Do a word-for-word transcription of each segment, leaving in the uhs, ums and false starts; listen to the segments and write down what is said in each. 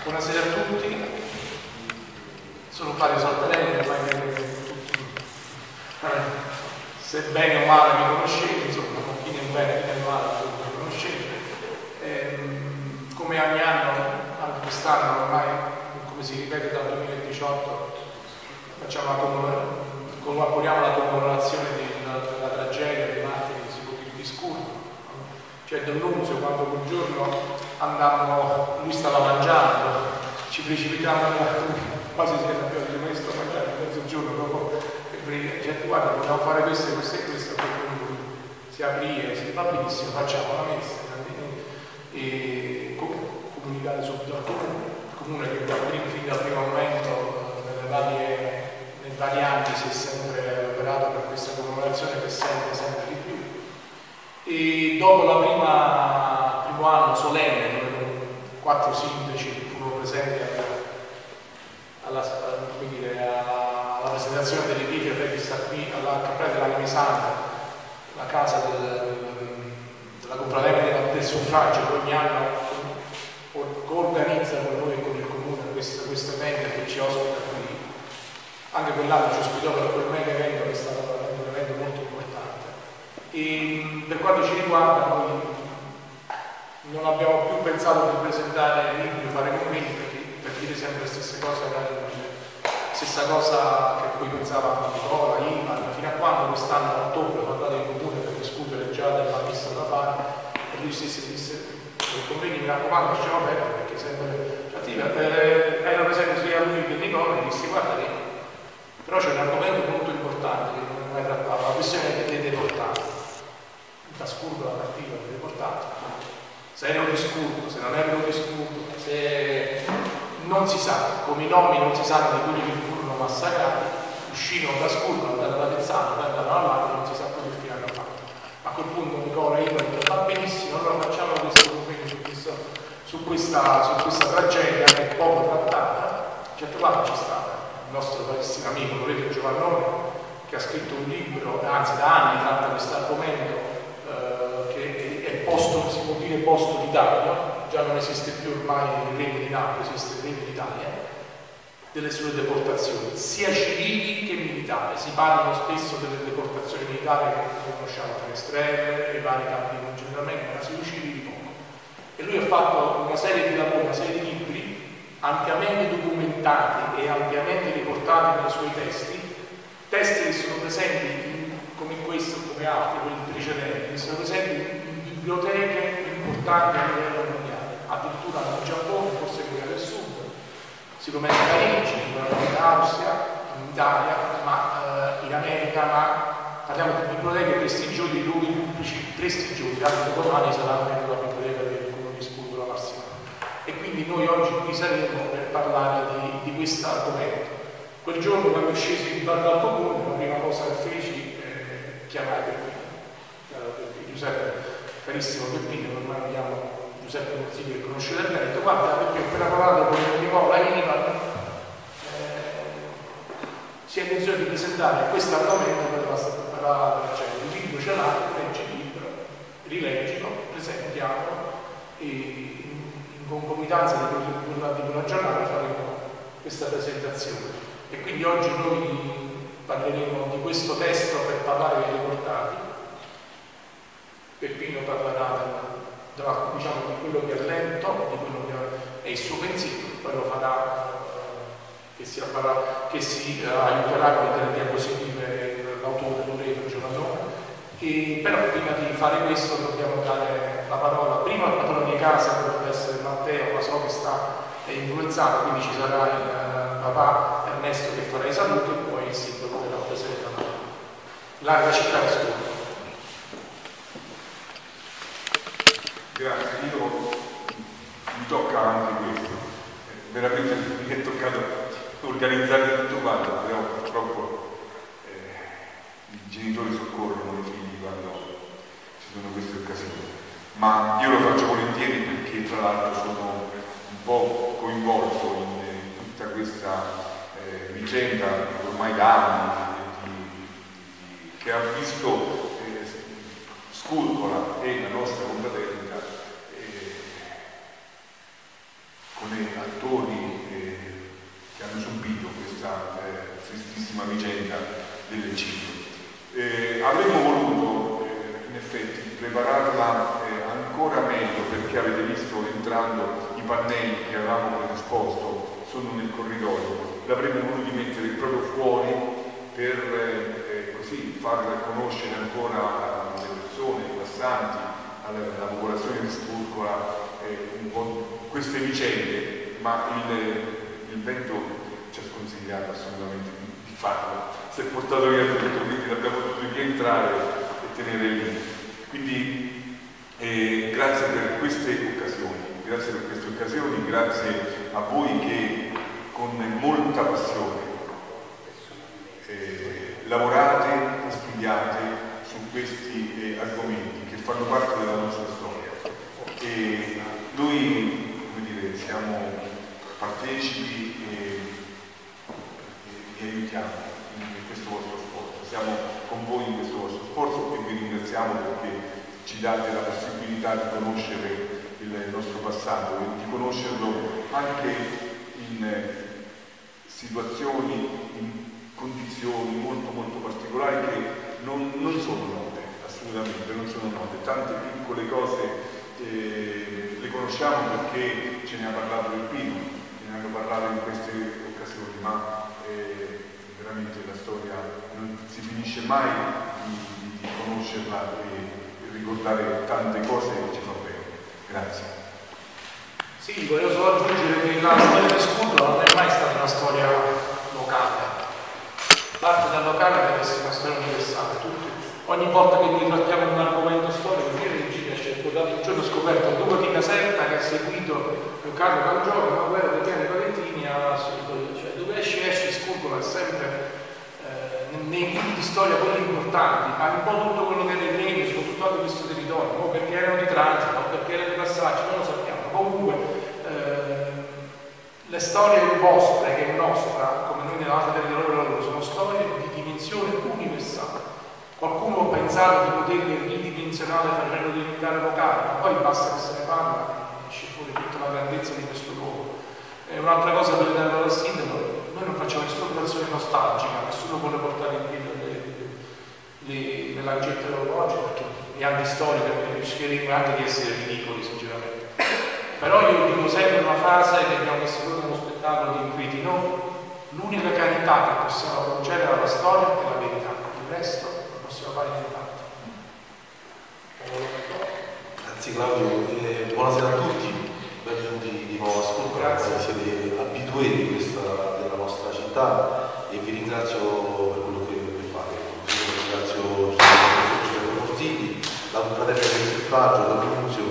Buonasera a tutti, sono Fabio Saltarelli, ormai tutti, se bene o male mi conoscete, insomma, chi nel bene, chi nel male mi conoscete. Ehm, come ogni anno, anche quest'anno ormai, come si ripete dal duemiladiciotto, facciamo la collaboriamo la commemorazione della, della tragedia dei martiri di Scurno. Cioè Don Nunzio, quando quel giorno andammo, lui stava mangiando, ci precipitavamo, quasi si era più di me, sto mangiando mezzogiorno dopo, e gente guarda, vogliamo fare questo e questo e questo, poi si aprì e si fa benissimo, facciamo la messa e comunicare subito al comune, il comune che da prima, fin dal primo momento, nelle varie, nei vari anni si è sempre operato per questa commemorazione che sempre, sempre di più. E dopo la prima, il primo anno solenne, dove quattro sindaci furono presenti alla, come dire, alla presentazione delle pietre che sta qui alla Cappella della Camisana, la casa del, della confraternita del suffragio, che ogni anno organizza con noi e con il comune questo, questo evento che ci ospita qui. Anche quell'anno ci ospitò per quel mega evento che è stato un evento molto importante. E per quanto ci riguarda, noi non abbiamo più pensato di presentare libri, di fare commenti, perché per dire sempre le stesse cose, la stessa cosa che poi pensava Nicola, Ivan, fino a quando quest'anno a ottobre ho andato in comune per discutere già del magistro da fare, e lui stesso disse: i convegni, mi raccomando, facciamo aperto perché sempre attiva. Eh, erano presenti sia lui che Nicola, e dissi: guarda che però c'è un argomento molto importante che non è mai trattato, la questione dei deportati. Da Scurno la partita dei deportati. Se erano di Scurno, se non erano di Scurno, se non si sa, come i nomi non si sanno di quelli che furono massacrati, uscirono da Scurno, andavano da Pezzano, andavano all'altro, non si sa poi che fine hanno fatto. A quel punto Nicola e io hanno detto: va benissimo, allora facciamo questo convegno su, questo, su, questa, su questa tragedia che è poco trattata. Certo, quando c'è stato il nostro carissimo amico Loreto Giovannone, che ha scritto un libro, anzi da anni tratta questo argomento, eh, che è posto, si può dire posto d'Italia, già non esiste più ormai il Regno di Napoli, esiste il Regno d'Italia, delle sue deportazioni, sia civili che militari. Si parlano spesso delle deportazioni militari che conosciamo, Finestrelle, i vari campi di concentramento, ma sui civili poco. E lui ha fatto una serie di lavori, una serie di libri ampiamente documentati e ampiamente riportati nei suoi testi, testi che sono presenti in, come questo, come altri, quelli precedenti, che sono presenti in biblioteche importanti a livello mondiale, addirittura in Giappone, forse in Corea del Sud, sicuramente a Parigi, in Austria, in Italia, ma eh, in America, ma parliamo di biblioteche prestigiose, di luoghi pubblici prestigiosi, anche domani saranno nella biblioteca del Comune di Scurno la Massima. E quindi noi oggi qui saremo per parlare di, di questo argomento. Quel giorno, quando scesi di dal comune, la prima cosa che feci è chiamare Peppino, Giuseppe, carissimo Peppino, ormai lo chiamo Giuseppe Mozzini, che conoscete bene, ho detto: guarda, perché ho appena parlato con Nicola Ivan, eh, si è intenzione di presentare questo argomento per la, per la tragedia. Il libro ce l'ha, leggi il libro, rileggilo, presentiamo e in concomitanza di quella, di quella giornata faremo questa presentazione. E quindi oggi noi parleremo di questo testo per parlare dei deportati. Peppino parlerà della, diciamo, di quello che ha letto, di quello che è il suo pensiero, poi lo farà, eh, che si, farà, che si eh, aiuterà con delle diapositive l'autore Loreto Giovannone. E però prima di fare questo dobbiamo dare la parola prima al padrone di casa, che dovrebbe essere Matteo, ma so che sta influenzato, quindi ci sarà il uh, papà Ernesto che farà i saluti e poi il sindaco della presenta larga città di Scurno. Grazie, io mi tocca anche questo, veramente mi è toccato organizzare tutto quanto, però purtroppo eh, i genitori soccorrono i figli quando ci sono queste occasioni, ma io lo faccio volentieri perché tra l'altro sono un po' coinvolto in, in tutta questa eh, vicenda ormai da anni di, di, che ha visto eh, Scurcola e la nostra confraternita eh, come attori questa eh, tristissima vicenda dell'eccidio. Eh, avremmo voluto eh, in effetti prepararla eh, ancora meglio, perché avete visto entrando i pannelli che avevamo predisposto sono nel corridoio, l'avremmo voluto mettere proprio fuori per eh, così far conoscere ancora alle persone, ai passanti, alla, alla popolazione di Sturcola eh, un po' queste vicende, ma il, il vento ci ha sconsigliato assolutamente di, di farlo. Si è portato via tutto, quindi l'abbiamo dovuto rientrare e tenere lì. Quindi eh, grazie per queste occasioni, grazie per queste occasioni, grazie a voi che con molta passione eh, lavorate e studiate su questi eh, argomenti che fanno parte della nostra storia. E noi, come dire, siamo partecipi e, e vi aiutiamo in questo vostro sforzo, siamo con voi in questo vostro sforzo e vi ringraziamo perché ci date la possibilità di conoscere il nostro passato e di conoscerlo anche in situazioni, in condizioni molto molto particolari che non, non sono note, assolutamente non sono note. Tante piccole cose eh, le conosciamo perché ce ne ha parlato il Pino, ce ne hanno parlato in queste occasioni, ma eh, veramente la storia non si finisce mai di, di conoscerla e ricordare tante cose che ci fa bene. Grazie. Sì, volevo solo aggiungere che la storia di Sturcola non è mai stata una storia locale. Parte dal locale deve essere una storia universale. Tutti, ogni volta che noi trattiamo un argomento storico, io in Cina l'altro giorno ho scoperto un duca di Caserta che ha seguito Carlo Cangiolo, la guerra dei piani valentini a Sturcola. Cioè, dove esce esce Sturcola è sempre nei libri di storia quelli importanti, ma un po' tutto quello che è nel medio, soprattutto anche questo territorio, o perché erano di transito, o perché erano di passaggio, non lo sappiamo. Comunque eh, le storie vostre, che è nostra, come noi nell'altra territorio loro, sono storie di dimensione universale. Qualcuno può pensare di poterle ridimensionare facendo diventare locali, ma poi basta che se ne parla e esce fuori tutta la grandezza di questo luogo. E un'altra cosa per dare al sindaco, noi non facciamo nessuna operazione nostalgica, nessuno vuole portare in piedi le, le lancette orologiche perché gli anni storici rischieremo anche di essere ridicoli sinceramente. Però io dico sempre una frase che abbiamo visto noi nello spettacolo di Inquiti, no? L'unica carità che possiamo concedere alla storia è la verità, il resto non possiamo fare nient'altro. Grazie Claudio, eh, buonasera a tutti. Benvenuti di nuovo a Sturcola, siete abituati di questa, della nostra città e vi ringrazio per quello che, che fate. Io ringrazio Giuseppe Forzini, la confraternita del suffragio, la Nunzio,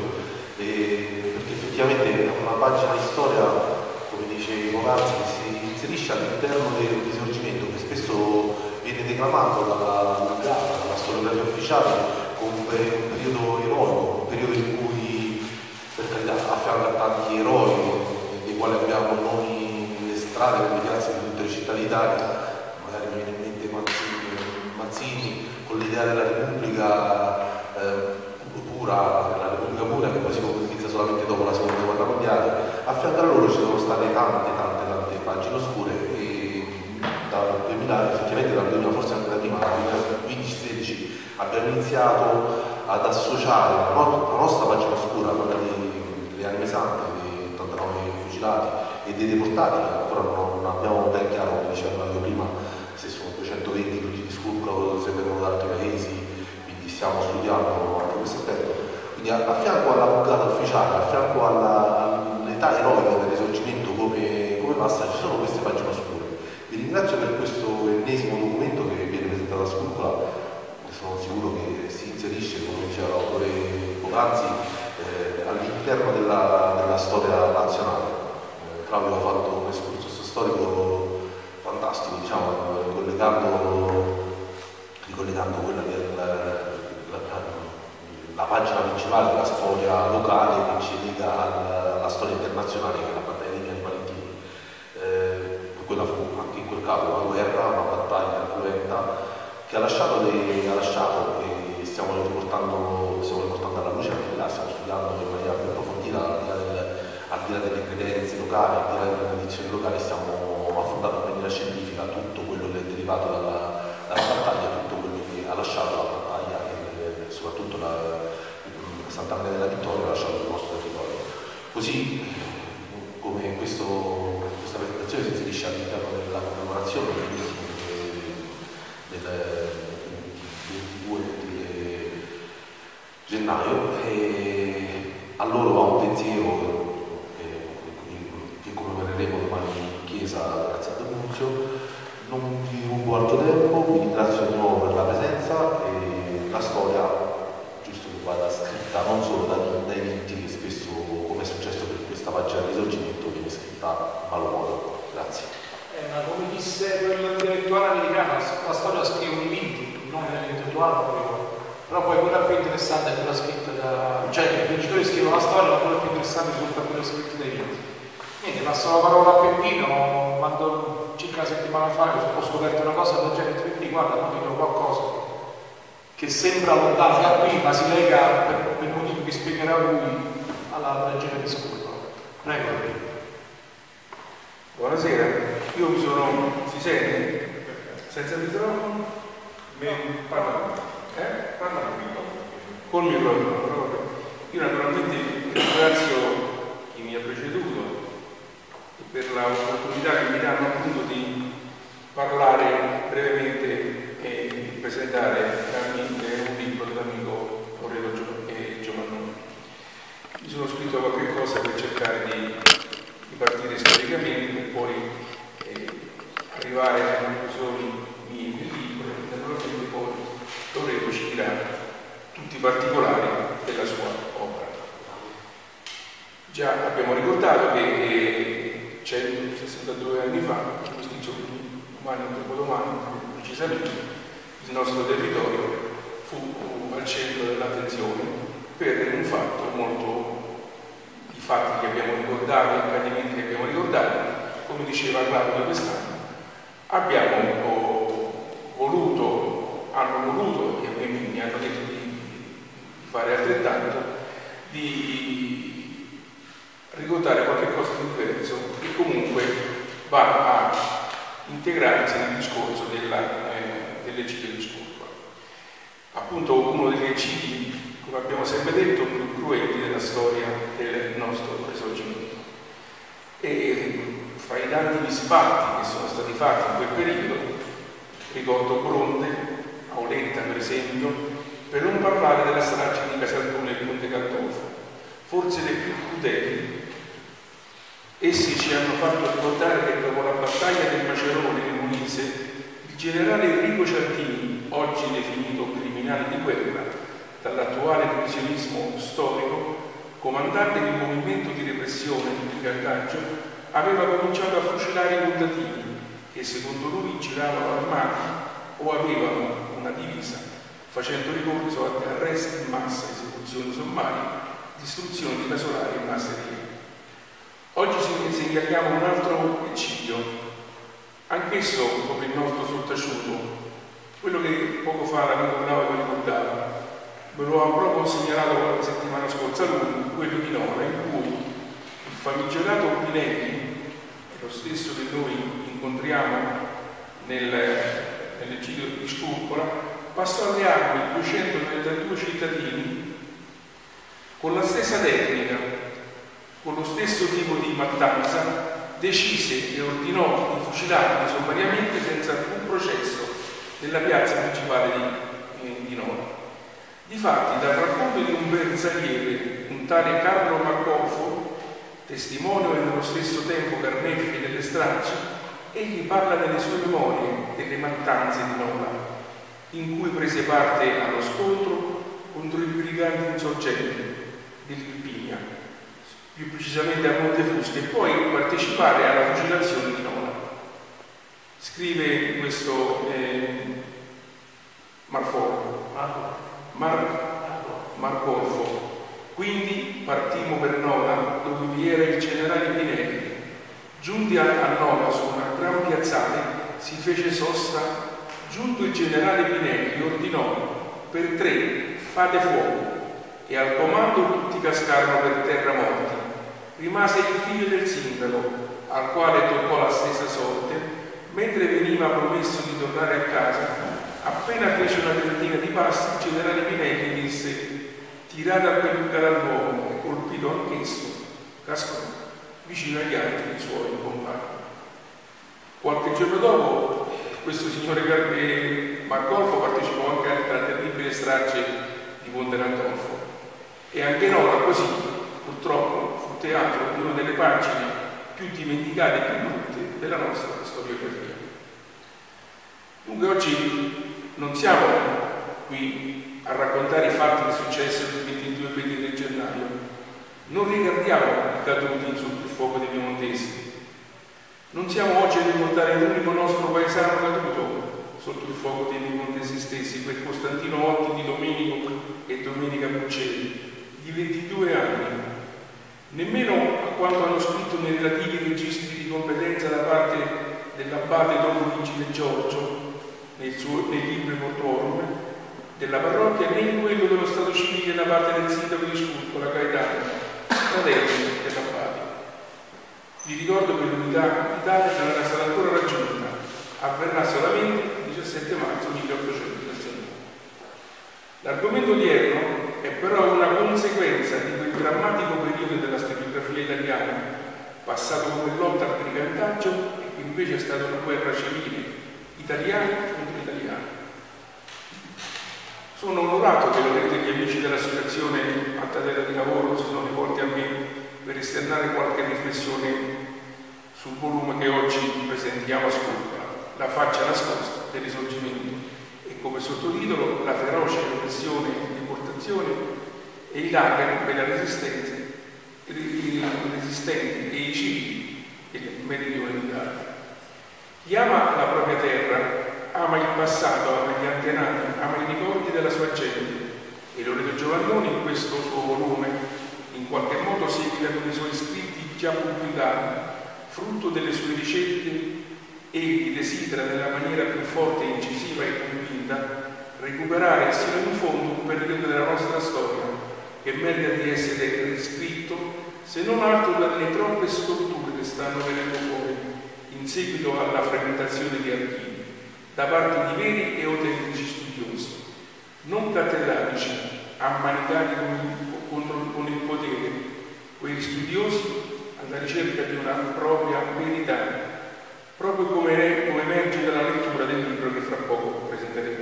perché effettivamente è una pagina di storia, come dice Morazzi, che si inserisce all'interno del Risorgimento, che spesso viene declamato dalla Vulgata, dalla storiografia ufficiale, come un periodo eroico, un periodo in cui per carità affianca a tanti eroi dei quali abbiamo noi nelle strade, nelle piazze di tutte le città d'Italia, magari mi viene in mente Mazzini, Mazzini con l'idea della Repubblica eh, pura, della Repubblica pura che poi si concretizza solamente dopo la seconda guerra mondiale. A fianco a loro ci sono state tante tante tante pagine oscure e dal duemila, effettivamente dal duemila, forse anche da prima, dal duemilaquindici sedici abbiamo iniziato ad associare la, no- la nostra pagina oscura, quella delle anime sante, dei ottantanove fucilati e dei deportati, che ancora non, non abbiamo ben chiaro, come diceva io prima, se sono duecentoventi quelli di Sturcola, se vengono da altri paesi, quindi stiamo studiando anche questo aspetto. Quindi a, a fianco alla vulgata ufficiale, a fianco alla, all'età eroica del Risorgimento come, come massa, ci sono queste pagine oscure. Vi ringrazio per questo ennesimo documento che viene presentato a Sturcola. Sono sicuro che si inserisce, come diceva l'autore poc'anzi, eh, all'interno della, della storia nazionale. Eh, Claudio ha fatto un excursus storico fantastico, diciamo, ricollegando, ricollegando quella che è la, la, la pagina principale della storia locale che ci lega alla, alla storia internazionale, che è la battaglia dei Piani Valentini. Eh, quella fu anche in quel caso una guerra, una battaglia cruenta, che ha lasciato, dei, ha lasciato e stiamo riportando, stiamo riportando alla luce anche là, stiamo studiando in maniera più approfondita, al di là, del, al di là delle credenze locali, al di là delle tradizioni locali, stiamo affrontando in maniera scientifica gennaio, e a loro va un pensiero eh, che commemoreremo domani in chiesa grazie a D'Annunzio. Non vi rubo altro tempo, vi ringrazio di nuovo per la presenza e la storia, giusto che vada scritta non solo dai, dai vinti, che spesso, come è successo per questa pagina di Risorgimento, viene scritta in malo modo. Grazie. Eh, ma come disse quell'intellettuale americano, la storia scrivono i vinti, non l'intellettuale, però poi quella più interessante è quella scritta da... cioè i vincitori scrivono la storia, ma quella più interessante risulta quella scritta dai vinti. Niente, passo la parola a Peppino, quando circa una settimana fa ho scoperto una cosa del genere, Peppino, guarda, non dico qualcosa che sembra lontano da qui, ma si lega per, per il motivo che spiegherà lui alla tragedia di Scurpa. Prego. Buonasera, io mi sono... si sente? Senza microfono? Parla, eh? Parla col microfono. Io naturalmente ringrazio chi mi ha preceduto per l'opportunità che mi danno appunto di parlare brevemente e presentare un libro dell'amico Aurelio Giovannoni. Mi sono scritto qualche cosa per cercare di, di partire storicamente e poi eh, arrivare alle conclusioni mie del libro e naturalmente poi Aurelio ci dirà tutti i particolari della sua opera. Già abbiamo ricordato che eh, centosessantadue anni fa, in questi giorni, domani o dopodomani, precisamente, il nostro territorio fu al centro dell'attenzione per un fatto molto, i fatti che abbiamo ricordato, gli accadimenti che abbiamo ricordato, come diceva Claudio quest'anno, abbiamo oh, voluto, hanno voluto, e mi hanno detto di, di fare altrettanto, di ricordare qualche cosa di diverso che comunque va a integrarsi nel discorso della, eh, dell'eccidio di Scurpa. Appunto uno degli eccidi, come abbiamo sempre detto, più cruenti della storia del nostro Risorgimento. E fra i tanti disfatti che sono stati fatti in quel periodo, ricordo Bronte, Auletta per esempio, per non parlare della strage di Casaltone e Ponte Gandolfo, forse le più crudeli. Essi ci hanno fatto ricordare che dopo la battaglia del Macerone nel Molise, il generale Enrico Ciardini, oggi definito criminale di guerra dall'attuale divisionismo storico, comandante di un movimento di repressione di Cartagio, aveva cominciato a fucilare i contadini che secondo lui giravano armati o avevano una divisa, facendo ricorso ad arresti in massa, esecuzioni sommarie, distruzione di casolari e masserie. Oggi segnaliamo un altro eccidio, anch'esso come il nostro sottaciuto, quello che poco fa l'amico Claudio ricordava, me lo ha proprio segnalato la settimana scorsa lui, quello di Nora, in cui il famigerato Pinelli, lo stesso che noi incontriamo nel, nell'eccidio di Scurpa, passò alle armi duecentotrentadue cittadini con la stessa tecnica, con lo stesso tipo di mattanza, decise e ordinò di fucilarli sommariamente senza alcun processo nella piazza principale di, eh, di Nora. Difatti, dal racconto di un bersagliere, un tale Carlo Marcoffo, testimone e nello stesso tempo carnefice delle stragi, egli parla nelle sue memorie delle mattanze di Nora, in cui prese parte allo scontro contro i briganti insorgenti dell'Irpinia, più precisamente a Montefusco, e poi partecipare alla fucilazione di Nora. Scrive questo eh, Marfo, Mar, Marcorfo: quindi partimmo per Nora, dove vi era il generale Pinelli. Giunti a, a Nora su una gran piazzale si fece sosta. Giunto il generale Pinelli ordinò: per tre fate fuoco, e al comando tutti cascarono per terra morti. Rimase il figlio del sindaco, al quale toccò la stessa sorte, mentre veniva promesso di tornare a casa. Appena fece una trentina di passi, il generale Pinelli disse: tirate a quel galantuomo, e colpito anch'esso, cascò vicino agli altri suoi compagni. Qualche giorno dopo, questo signore Marcolfo partecipò anche alla terribile strage di Ponte Gandolfo. E anche Nora così, purtroppo, fu teatro di una delle pagine più dimenticate e più brutte della nostra storiografia. Dunque oggi non siamo qui a raccontare i fatti che successero il ventidue e ventitré gennaio, non rigardiamo i caduti sotto il fuoco dei piemontesi, non siamo oggi a ricordare l'unico nostro paesano caduto sotto il fuoco dei piemontesi stessi, quel Costantino Otti di Domenico e Domenica Puccelli, di ventidue anni, nemmeno a quanto hanno scritto nei relativi registri di competenza da parte dell'abate Don Luigi De Giorgio nel, suo, nel libro Mortuorum della parrocchia, né in quello dello stato civile da parte del sindaco di Scurcola Gaetano, fratello dell'abate. Vi ricordo che l'unità d'Italia non era stata ancora raggiunta, avverrà solamente il diciassette marzo milleottocentodiciannove. L'argomento odierno è però una conseguenza di quel drammatico periodo della storiografia italiana, passato come lotta al brigantaggio e che invece è stata una guerra civile, italiani contro italiani. Sono onorato che Loreto e gli amici dell'associazione Mattarella di Lavoro si sono rivolti a me per esternare qualche riflessione sul volume che oggi presentiamo a Scurcola, La faccia nascosta del Risorgimento, e come sottotitolo La feroce repressione e deportazione e i lager per la resistenza, i resistenti e i civili del meridione d'Italia. Chi ama la propria terra ama il passato, ama gli antenati, ama i ricordi della sua gente, e Loreto Giovannoni in questo suo volume in qualche modo seguita con i suoi scritti già pubblicati, frutto delle sue ricerche. Egli desidera nella maniera più forte, incisiva e convinta recuperare sino in fondo un periodo della nostra storia che merita di essere riscritto, se non altro dalle troppe storture che stanno venendo fuori in seguito alla frammentazione di archivi da parte di veri e autentici studiosi, non cattedralici, ammanicati con il, con il potere, quegli studiosi alla ricerca di una propria verità, proprio come, come emerge dalla lettura del libro che fra poco presenteremo.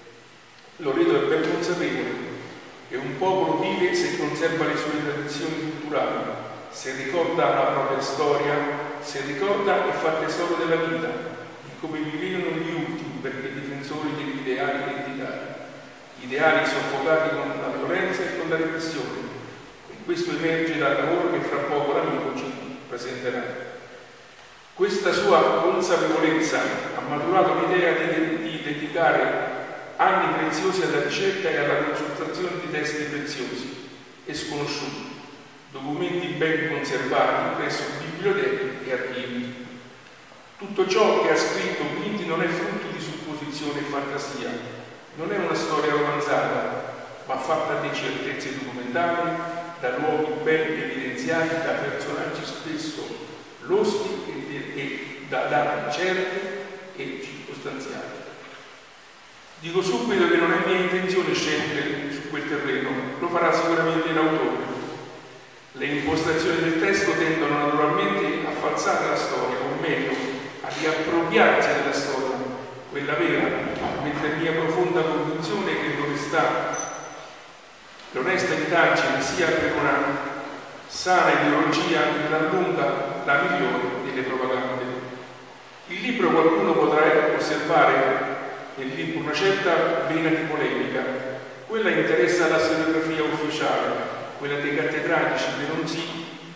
Loreto è ben consapevole che un popolo vive se conserva le sue tradizioni culturali, se ricorda la propria storia, se ricorda e fa tesoro della vita, di come vivevano gli ultimi perché difensori degli ideali identitari, ideali soffocati con la violenza e con la repressione, e questo emerge dal lavoro che fra poco l'amico ci presenterà. Questa sua consapevolezza ha maturato l'idea di, di dedicare anni preziosi alla ricerca e alla consultazione di testi preziosi e sconosciuti, documenti ben conservati presso biblioteche e archivi. Tutto ciò che ha scritto quindi non è frutto di supposizione e fantasia, non è una storia romanzata, ma fatta di certezze documentali, da luoghi ben evidenziati, da personaggi spesso loschi e, e da dati certi e circostanziali. Dico subito che non è mia intenzione scendere su quel terreno, lo farà sicuramente l'autore. Le impostazioni del testo tendono naturalmente a falsare la storia, o meglio, a riappropriarsi della storia, quella vera, mentre mia profonda convinzione che l'onestà, l'onesta indagine sia per una sana ideologia in gran lunga la migliore delle propagande. Il libro qualcuno potrà osservare nel libro una certa vena di polemica, quella interessa la storiografia ufficiale, quella dei cattedralici, che non si,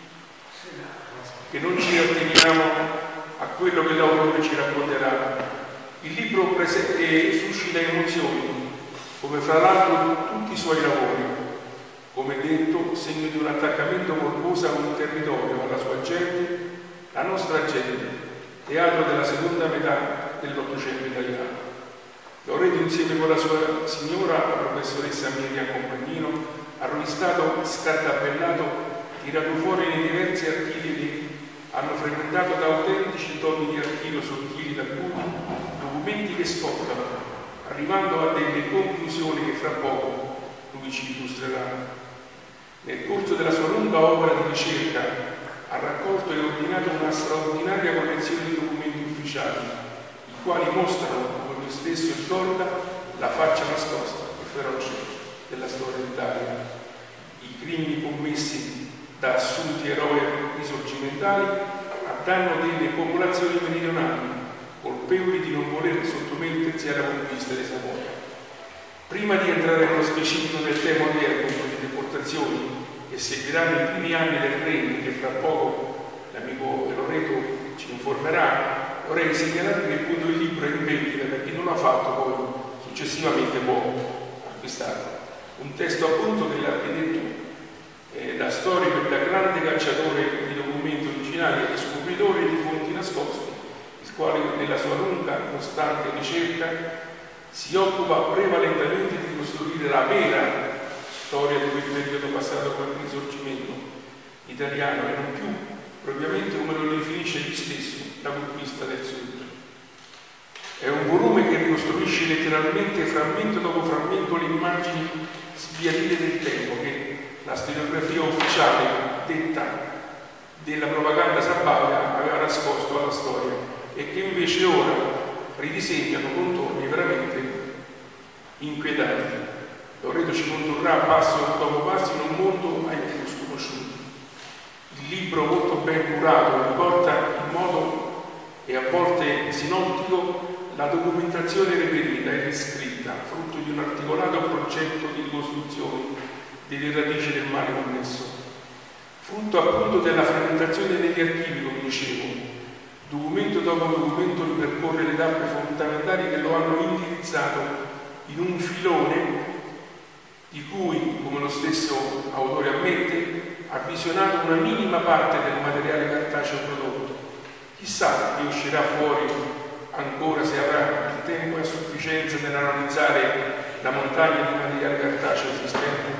che non ci atteniamo a quello che l'autore ci racconterà. Il libro presente suscita emozioni, come fra l'altro tutti i suoi lavori, come detto, segno di un attaccamento morboso a un territorio, alla sua gente, la nostra gente, teatro della seconda metà dell'Ottocento italiano. Loreto, insieme con la sua signora, la professoressa Miriam Compagnino, ha rivistato, scartabellato, tirato fuori nei diversi archivi che hanno frequentato da autentici tomi di archivio sottili da cui documenti che scottano, arrivando a delle conclusioni che fra poco lui ci illustrerà. Nel corso della sua lunga opera di ricerca ha raccolto e ordinato una straordinaria collezione di documenti ufficiali, i quali mostrano, come lui stesso ricorda, la faccia nascosta e feroce della storia d'Italia. i crimini commessi da assunti eroi risorgimentali a danno delle popolazioni meridionali, colpevoli di non voler sottomettersi alla conquista di Savoia. Prima di entrare nello specifico del tema odierno delle deportazioni che seguiranno i primi anni del regno, che fra poco l'amico Loreto ci informerà, vorrei segnalare che appunto il libro è in vendita per chi non l'ha fatto, poi successivamente può acquistarlo. Un testo appunto dell'architetto, eh, da storico e da grande cacciatore di documenti originali e scopritore di fonti nascoste, il quale nella sua lunga costante ricerca si occupa prevalentemente di costruire la vera storia di quel periodo passato col risorgimento italiano e non più propriamente come lo definisce lui stesso, la conquista del Sud. È un volume che ricostruisce letteralmente frammento dopo frammento le immagini sbiadite del tempo che la storiografia ufficiale detta della propaganda sabauda aveva nascosto alla storia e che invece ora ridisegnano contorni veramente inquietanti. Loreto ci condurrà passo dopo passo in un mondo ai più sconosciuti. Il libro, molto ben curato, riporta in modo e a volte sinottico la documentazione reperita e riscritta, frutto di un articolato progetto di ricostruzione delle radici del male connesso, frutto appunto della frammentazione degli archivi, come dicevo. Documento dopo documento ripercorre le tappe fondamentali che lo hanno indirizzato in un filone di cui, come lo stesso autore ammette, ha visionato una minima parte del materiale cartaceo prodotto. Chissà che uscirà fuori ancora, se avrà il tempo a sufficienza nell'analizzare la montagna di materiale cartaceo esistente.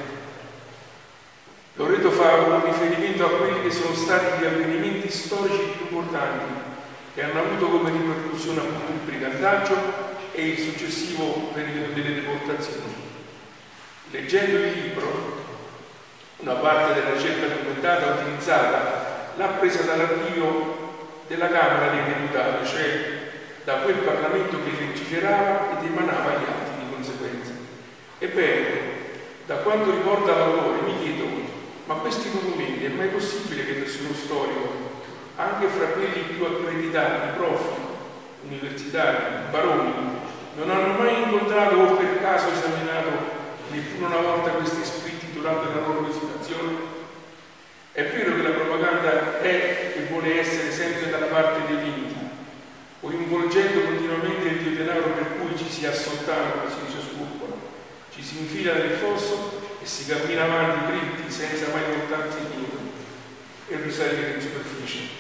Loreto fa un riferimento a quelli che sono stati gli avvenimenti storici più importanti che hanno avuto come ripercussione appunto il brigantaggio e il successivo periodo delle deportazioni. Leggendo il libro, una parte della ricerca documentata utilizzata l'ha presa dall'archivio della Camera dei Deputati, cioè da quel Parlamento che legiferava ed emanava gli atti di conseguenza. Ebbene, da quanto ricorda l'autore, mi chiedo, ma questi documenti è mai possibile che nessuno storico, anche fra quelli più accreditati, prof, universitari, baroni, non hanno mai incontrato o per caso esaminato neppure una volta questi scritti durante la loro visitazione? È vero che la propaganda è e vuole essere sempre dalla parte dei limiti, coinvolgendo continuamente il dio denaro per cui ci si assoltano, come si dice scupola, ci si infila nel fosso e si cammina avanti dritti senza mai voltarsi indietro e risalire in superficie.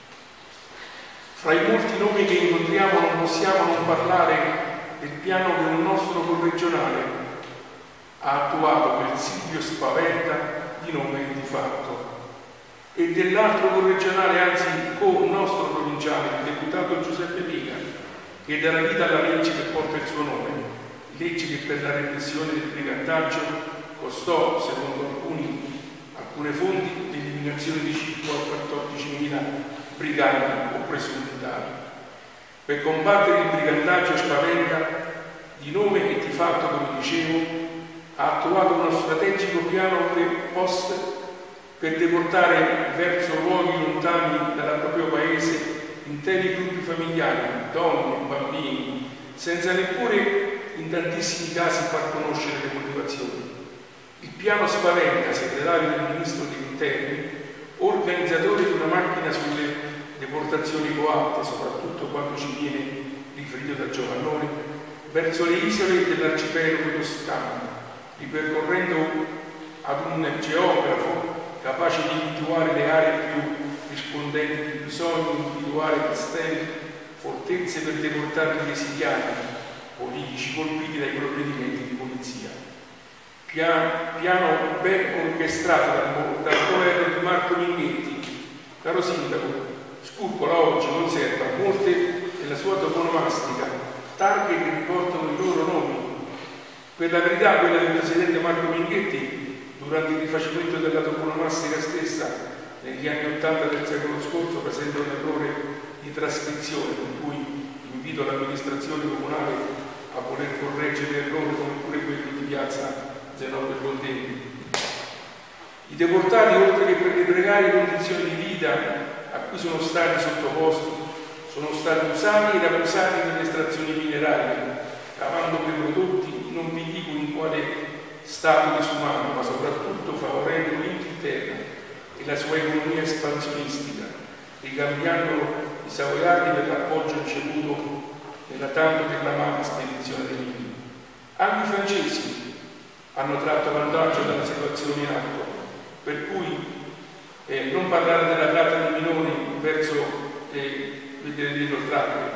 Fra i molti nomi che incontriamo non possiamo non parlare del piano che un nostro corregionale ha attuato quel Silvio Spaventa di nome e di fatto, e dell'altro corregionale, anzi co-nostro provinciale, il deputato Giuseppe Pica, che darà vita alla legge che porta il suo nome, legge che per la repressione del brigantaggio costò, secondo alcuni, alcune fonti, l'eliminazione di circa quattordicimila briganti o presunti tali. Per combattere il brigantaggio Spaventa, di nome e di fatto, come dicevo, ha attuato uno strategico piano post per deportare verso luoghi lontani dal proprio paese interi gruppi familiari, donne, bambini, senza neppure in tantissimi casi far conoscere le motivazioni. Il piano Spaventa, segretario del ministro degli interni, organizzatore di una macchina sulle deportazioni coatte, soprattutto quando ci viene riferito da Giovannone, verso le isole dell'arcipelago toscano, ripercorrendo ad un geografo capace di individuare le aree più rispondenti ai bisogni, individuare castelli, fortezze per deportare gli esiliati politici colpiti dai provvedimenti di polizia. Piano, piano ben orchestrato dal, dal governo di Marco Minghetti. Caro Sindaco, Scurcola oggi conserva molte della sua toponomastica, targhe che riportano i loro nomi. Per la verità, quella del presidente Marco Minghetti, durante il rifacimento della toponomastica stessa, negli anni ottanta del secolo scorso, presenta un errore di trascrizione, per cui invito l'amministrazione comunale a voler correggere l'errore, come pure quello di piazza Zenobbe Bondini. I deportati, oltre che per le precarie condizioni di vita a cui sono stati sottoposti, sono stati usati ed abusati nelle estrazioni minerarie, cavando quei prodotti non vi dico in quale stato disumano, ma soprattutto favorendo l'Inghilterra e la sua economia espansionistica, ricambiando i savoiardi per l'appoggio ricevuto nella tanto declamata spedizione dell'India. Anche i francesi hanno tratto vantaggio dalla situazione in atto, per cui eh, non parlare della tratta di minori verso eh, dietro il traffico.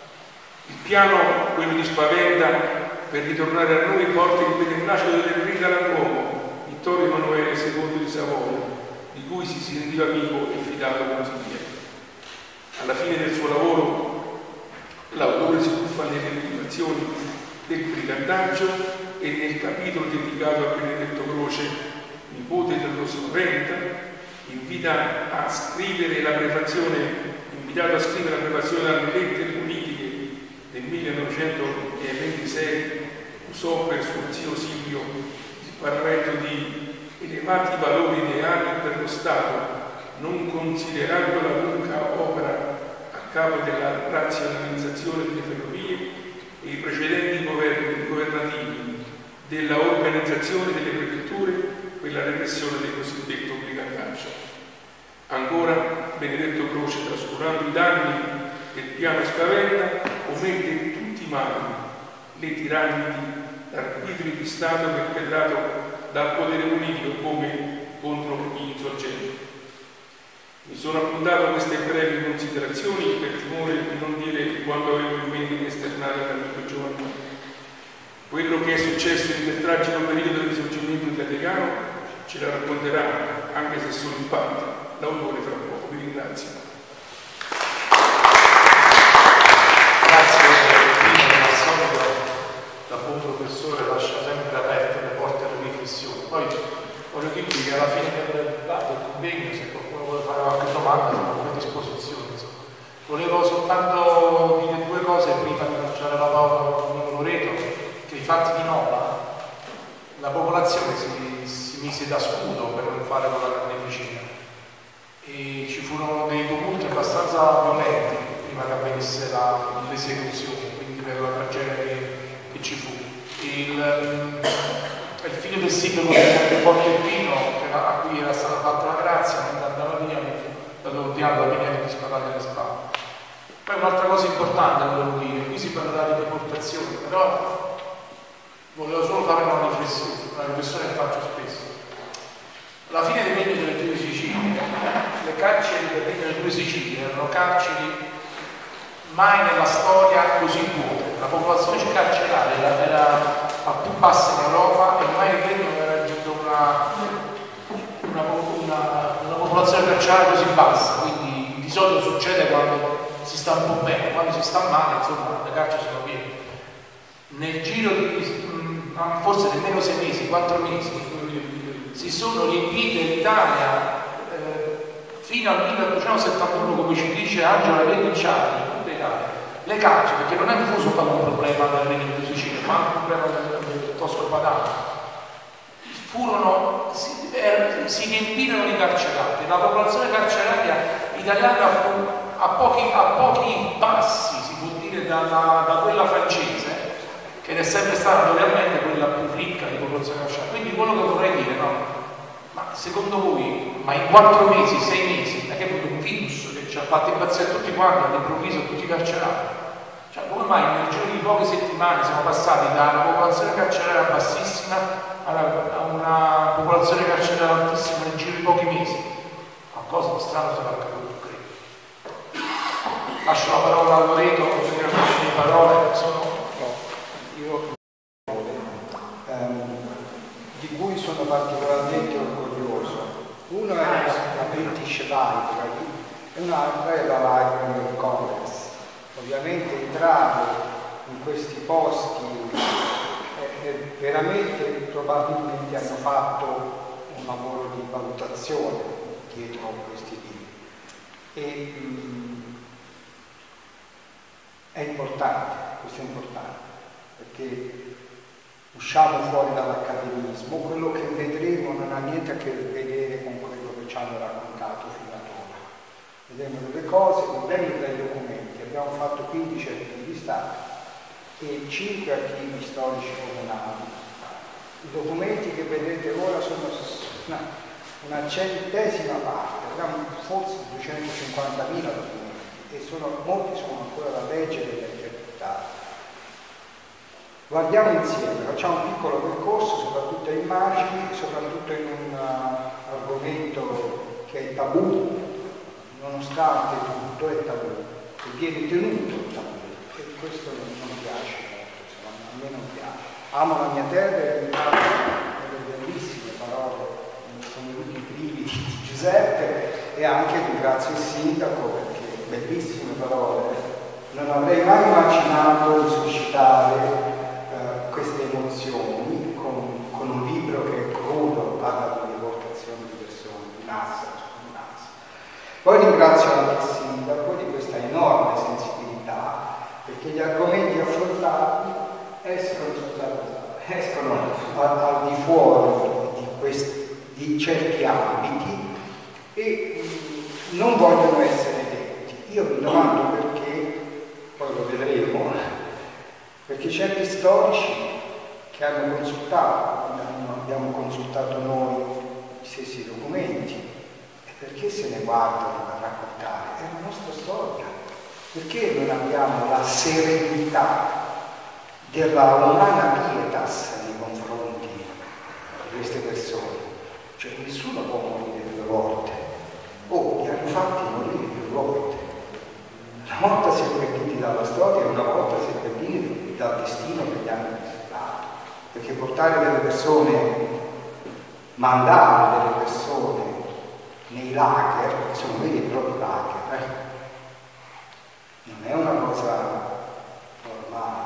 Il piano, quello di Spaventa, per ritornare a noi porta il beneplácito del re dall'uomo, Vittorio Emanuele secondo di Savoia, di cui si sentiva amico e fidato consigliere. Alla fine del suo lavoro l'autore si tuffa nelle motivazioni del brigantaggio e nel capitolo dedicato a Benedetto Croce, nipote dello Sorrenta, invita a scrivere la prefazione invitato a scrivere la prefazione alle lettere politiche del millenovecentoventisei, usò per suo zio Silvio il paramento di elevati valori ideali per lo Stato, non considerando la lunga opera a capo della razionalizzazione delle ferrovie e i precedenti governi governativi, della organizzazione delle prefetture per la repressione del cosiddetto brigantaggio. Ancora Benedetto Croce, trascurando i danni del piano Spaventa, omette in tutti i mali le tirannidi arbitri di Stato perpetrato dal potere politico come contro gli insorgenti. Mi sono appuntato queste brevi considerazioni per timore di non dire quanto avevo in mente di esternare all'amico Giovanni. Quello che è successo in quel tragico periodo del risorgimento italiano ce la racconterà, anche se solo in parte, l'autore fra poco. Vi ringrazio. Grazie, Pino, al solito da buon professore lascia sempre aperte le porte alle riflessioni. Poi voglio dirvi che alla fine del, del convegno, se qualcuno vuole fare qualche domanda, sono a vostra disposizione. Insomma. Volevo soltanto dire due cose prima di lasciare la parola a Loreto, che i fatti di Nova, la popolazione si, si mise da scudo per non fare quella carneficina. E ci furono dei tumulti abbastanza violenti prima che avvenisse l'esecuzione, quindi per la tragedia che, che ci fu. Il, il figlio del sindaco di Forteppino, a cui era stata fatta la grazia, non andava via, mi fu dato ordinato da Pineto di sparare le spalle. Poi un'altra cosa importante volevo dire, qui si parlerà di deportazione, però volevo solo fare una riflessione, una riflessione che faccio spesso. Alla fine del regno delle due Sicilie, le carceri del regno delle due Sicilie erano carceri mai nella storia così vuote. La popolazione carceraria era, era a più bassa in Europa e mai il regno aveva raggiunto una, una, una, una popolazione carceraria così bassa. Quindi di solito succede quando si sta un po' bene, quando si sta male, insomma, le carceri sono piene. Nel giro di forse nemmeno sei mesi, quattro mesi, si sono riempite l'Italia eh, fino al millenovecentosettantuno, come ci dice Angela Vernicciani, le carceri, perché non è che fu soltanto un problema del Regno di Sicilia, ma anche un problema del, del Tosco-Padano. Furono, si, er, si riempirono di carcerati. La popolazione carceraria italiana fu a pochi, a pochi passi, si può dire, dalla, da quella francese, che è sempre stata notoriamente quella più ricca di popolazione carceraria. Quindi quello che vorrei dire, no? Ma secondo voi, ma in quattro mesi, sei mesi, da che è un virus che ci ha fatto impazzire tutti quanti, all'improvviso tutti carcerati? Cioè, come mai nel giro di poche settimane siamo passati da una popolazione carceraria bassissima a una popolazione carceraria altissima nel giro di pochi mesi? Qualcosa di strano sarà accaduto, credo. Lascio la parola a Loreto, per le parole sono... Io ehm, di cui sono particolarmente orgoglioso. Uno è la British Library e un'altra è la Library of Congress. Ovviamente entrare in questi posti è, è veramente, probabilmente hanno fatto un lavoro di valutazione dietro questi libri. E mh, è importante, questo è importante. Perché usciamo fuori dall'accademismo, quello che vedremo non ha niente a che vedere con quello che ci hanno raccontato fino ad ora. Vedremo delle cose, vedremo dai documenti, abbiamo fatto quindici archivi di Stato e cinque archivi storici comunali. I documenti che vedete ora sono una, una centesima parte, abbiamo forse duecentocinquantamila documenti e sono, molti sono ancora da leggere e da interpretare. Guardiamo insieme, facciamo un piccolo percorso, soprattutto a immagini, soprattutto in un uh, argomento che è tabù, nonostante tutto è tabù, e viene tenuto tabù, e questo non, non piace molto, insomma, a me non piace. Amo la mia terra e ringrazio delle bellissime parole, sono venuti i brividi di Giuseppe, e anche ringrazio il sindaco perché bellissime parole. Non avrei mai immaginato di suscitare queste emozioni con, con un libro che è crudo, parla di deportazione di persone, di massa, di massa. Poi ringrazio anche il sindaco di questa enorme sensibilità, perché gli argomenti affrontati escono, escono al, al di fuori di, questi, di certi ambiti e mh, non vogliono essere detti. Io mi domando perché, poi lo vedremo, perché certi storici che hanno consultato, abbiamo consultato noi gli stessi documenti, e perché se ne guardano a raccontare? È la nostra storia. Perché non abbiamo la serenità della umana pietas nei confronti di queste persone? Cioè nessuno può morire due volte, o li hanno fatti morire più volte. Una volta si è perduti dalla storia e una volta si è perduti dal destino che gli hanno riservato, perché portare delle persone, mandare delle persone nei lager, che sono veri e propri lager, eh? non è una cosa normale,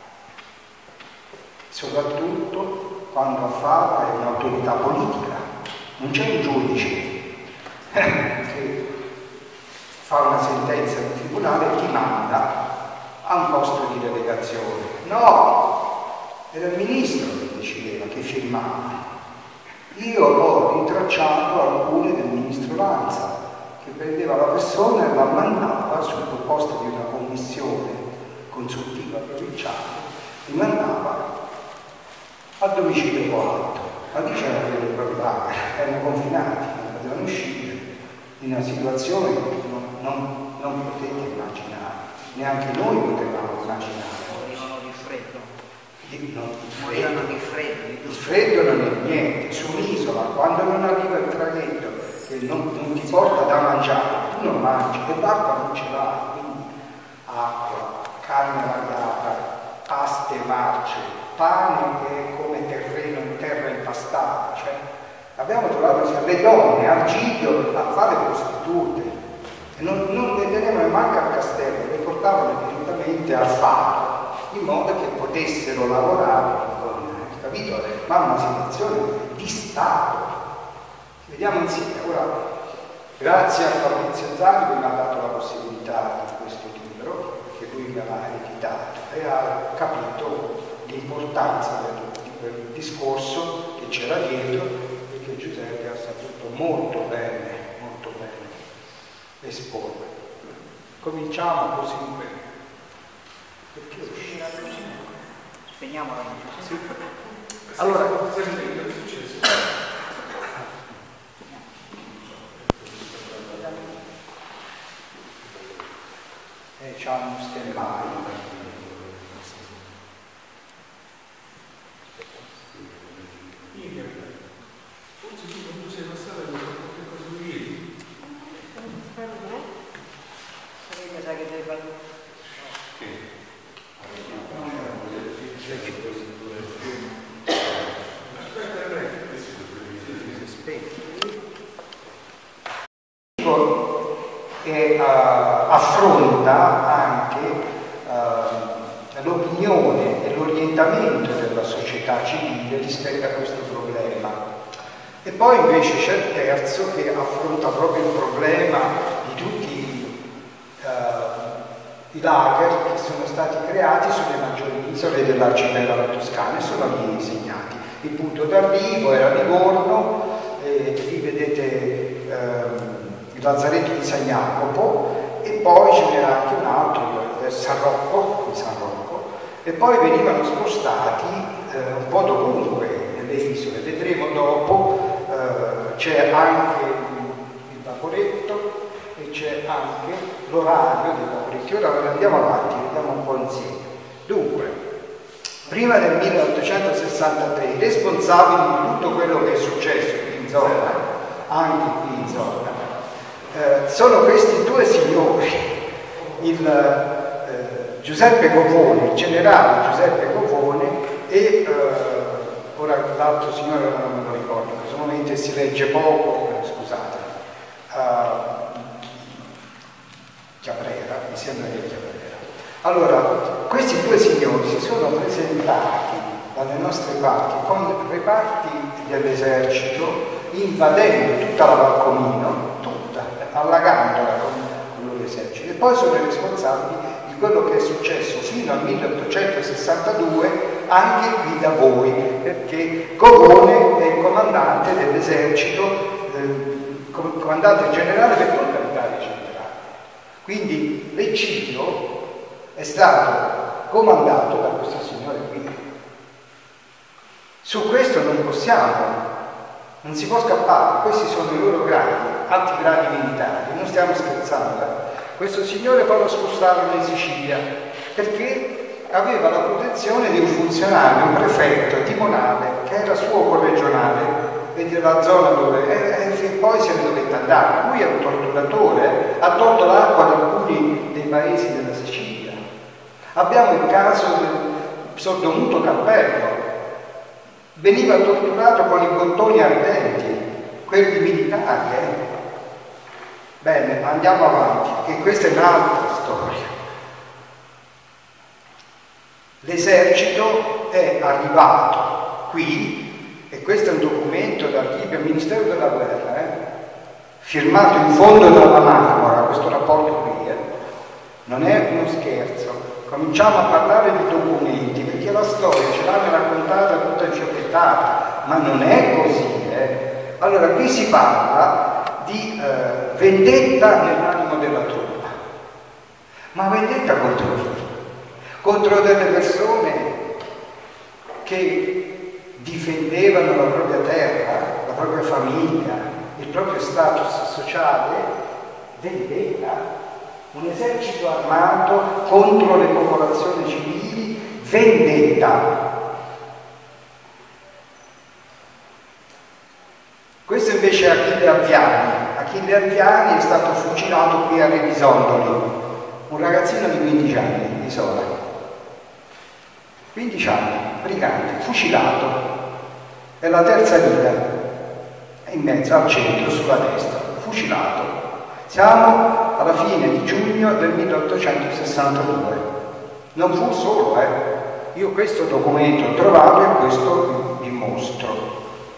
soprattutto quando a farla è un'autorità politica, non c'è un giudice che fa una sentenza di tribunale e ti manda a un posto di delegazione. No, era il ministro che decideva, che firmava. Io ho ritracciato alcune del ministro Lanza, che prendeva la persona e la mandava, su proposta di una commissione consultiva provinciale, li mandava a domicilio coatto. Ma lì c'erano delle proprie, erano confinati, non potevano uscire in una situazione che non, non, non potete immaginare. Neanche noi potevamo immaginare. Morivano di freddo. Di, no, Morivano di freddo. Il freddo non è niente, su un'isola, quando non arriva il traghetto che non, non ti porta da mangiare, tu non mangi, e l'acqua non ce l'hai, quindi acqua, carne variata, paste marce, pane che è come terreno in terra impastata, cioè abbiamo trovato le donne al Giglio a fare prostitute. Non, non le tenevano manco al castello, le portavano direttamente al faro, in modo che potessero lavorare con, capito? Ma una situazione di Stato. Vediamo insieme. Ora, grazie a Fabrizio Zani che mi ha dato la possibilità di questo libro, che lui mi aveva editato, e ha capito l'importanza di quel discorso che c'era dietro, perché Giuseppe ha saputo molto bene, molto bene esporre. Cominciamo così. Perché uscire? Spegniamo la luce. Sì. Allora, cosa è successo? eh, c'è uno stand-by. Forse tu quando sei passata con qualche cosa di ieri. Mi sa che devi fare. E uh, affronta anche uh, l'opinione e l'orientamento della società civile rispetto a questo problema. E poi invece c'è il terzo che affronta proprio il problema di tutti uh, i lager che sono stati creati sulle maggiori isole dell'arcipelago toscano e sono lì segnati. Il punto d'arrivo era Livorno, eh, lì vedete ehm, il lazzaretto di San Jacopo, e poi ce n'era anche un altro, San Rocco, di San Rocco, e poi venivano spostati eh, un po' dovunque nelle isole. Vedremo dopo, eh, c'è anche il vaporetto e c'è anche l'orario dei vaporetti. Ora andiamo avanti, vediamo un po' insieme. Dunque, prima del milleottocentosessantatré i responsabili di tutto quello che è successo qui in zona, anche qui in zona, eh, sono questi due signori, il eh, Giuseppe Govone, il generale Giuseppe Govone e eh, ora l'altro signore non me lo ricordo, in questo momento si legge poco, eh, scusate, uh, Chiabrera, mi sembra che è Chiabrera. Allora, questi due signori si sono presentati dalle nostre parti con reparti dell'esercito, invadendo tutta la Val Comino, tutta, allagandola con, con il loro esercito, e poi sono responsabili di quello che è successo fino al milleottocentosessantadue anche qui da voi, perché Govone è il comandante dell'esercito, eh, comandante generale per tutta l'Italia centrale. Quindi l'eccidio è stato comandato da questo signore qui. Su questo non possiamo, non si può scappare, questi sono i loro gradi, alti gradi militari, non stiamo scherzando. Questo signore poi lo spostarono in Sicilia perché aveva la protezione di un funzionario, un prefetto timonale, che era suo corregionale, vedi la zona dove, e, e poi se ne dovette andare. Lui è un torturatore, ha tolto l'acqua ad alcuni dei paesi della Sicilia. Abbiamo il caso del sordomuto Cappello, veniva torturato con i bottoni ardenti, quelli militari. Eh? Bene, andiamo avanti, che questa è un'altra storia. L'esercito è arrivato qui, e questo è un documento dall'archivio del Ministero della Guerra, eh? firmato in fondo dalla Marmora, questo rapporto qui, eh? non è uno scherzo. Cominciamo a parlare di documenti, perché la storia ce l'hanno raccontata tutta infiocchettata, ma non è così. Eh? Allora, qui si parla di eh, vendetta nell'animo della truppa. Ma vendetta contro chi? Contro delle persone che difendevano la propria terra, la propria famiglia, il proprio status sociale? Vendetta? Un esercito armato contro le popolazioni civili, vendetta. Questo invece è Achille Avviani. Achille Avviani è stato fucilato qui a Revisondoli, un ragazzino di quindici anni, di Sola. quindici anni, brigante, fucilato. È la terza riga, in mezzo al centro, sulla destra, fucilato. Siamo alla fine di giugno del milleottocentosessantadue. Non fu solo, eh. Io questo documento ho trovato e questo vi mostro.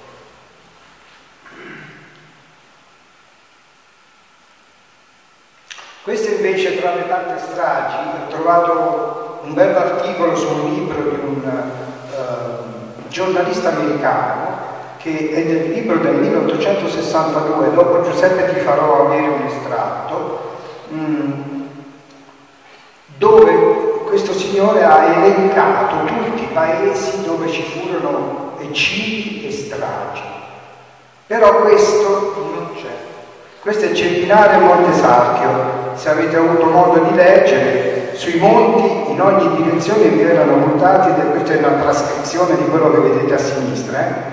Questo invece, tra le tante stragi, ho trovato un bell'articolo su un libro di un uh, giornalista americano, che è del libro del milleottocentosessantadue, dopo Giuseppe ti farò avere un estratto, mh, dove questo signore ha elencato tutti i paesi dove ci furono eccidi e stragi. Però questo non c'è. Questo è Centinaio e Montesarchio. Se avete avuto modo di leggere, sui monti in ogni direzione vi erano montati, questa è una trascrizione di quello che vedete a sinistra, eh?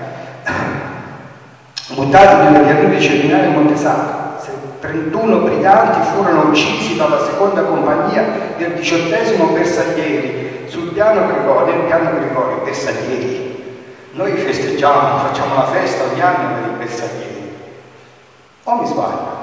Buttati nelle pianure di Centinaio e Montesarchio. trentuno briganti furono uccisi dalla seconda compagnia del diciottesimo Bersaglieri sul piano Gregorio, il piano Gregorio Bersaglieri. Noi festeggiamo, facciamo la festa ogni anno per i Bersaglieri. O mi sbaglio?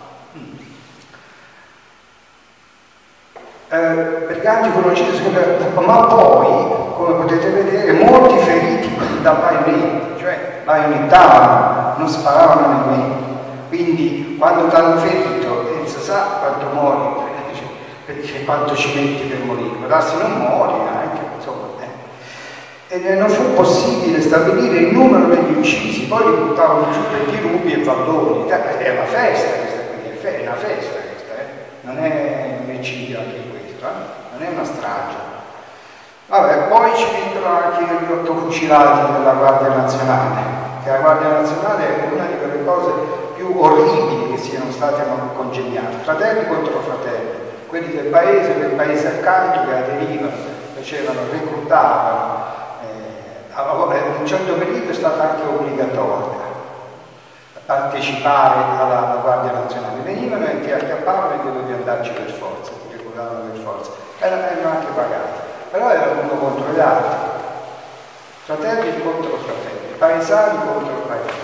Eh, briganti furono uccisi, ma poi, come potete vedere, molti feriti da baionette, cioè baionettavano, non sparavano nemmeno. Quindi quando ti hanno ferito non si sa quanto muori, perché che quanto ci metti per morire, ma darsi non muori anche, insomma. Eh. E non fu possibile stabilire il numero degli uccisi, poi li buttavano giù per dirupi e valloni. È una festa questa qui, è una festa questa, eh. Non è un eccidio anche questo, eh? Non è una strage. Vabbè, poi ci mettono anche gli otto fucilati della Guardia Nazionale, che la Guardia Nazionale è una di quelle cose più orribili che siano state congegnate, fratelli contro fratelli, quelli del paese, del paese accanto che aderivano, facevano, reclutavano, eh, in un certo periodo è stata anche obbligatoria partecipare alla, alla Guardia Nazionale, venivano e ti acchiappavano e dovevi andarci per forza, ti reclutavano per forza, erano anche pagati. Però era uno contro gli altri, fratelli contro fratelli, paesani contro paesani.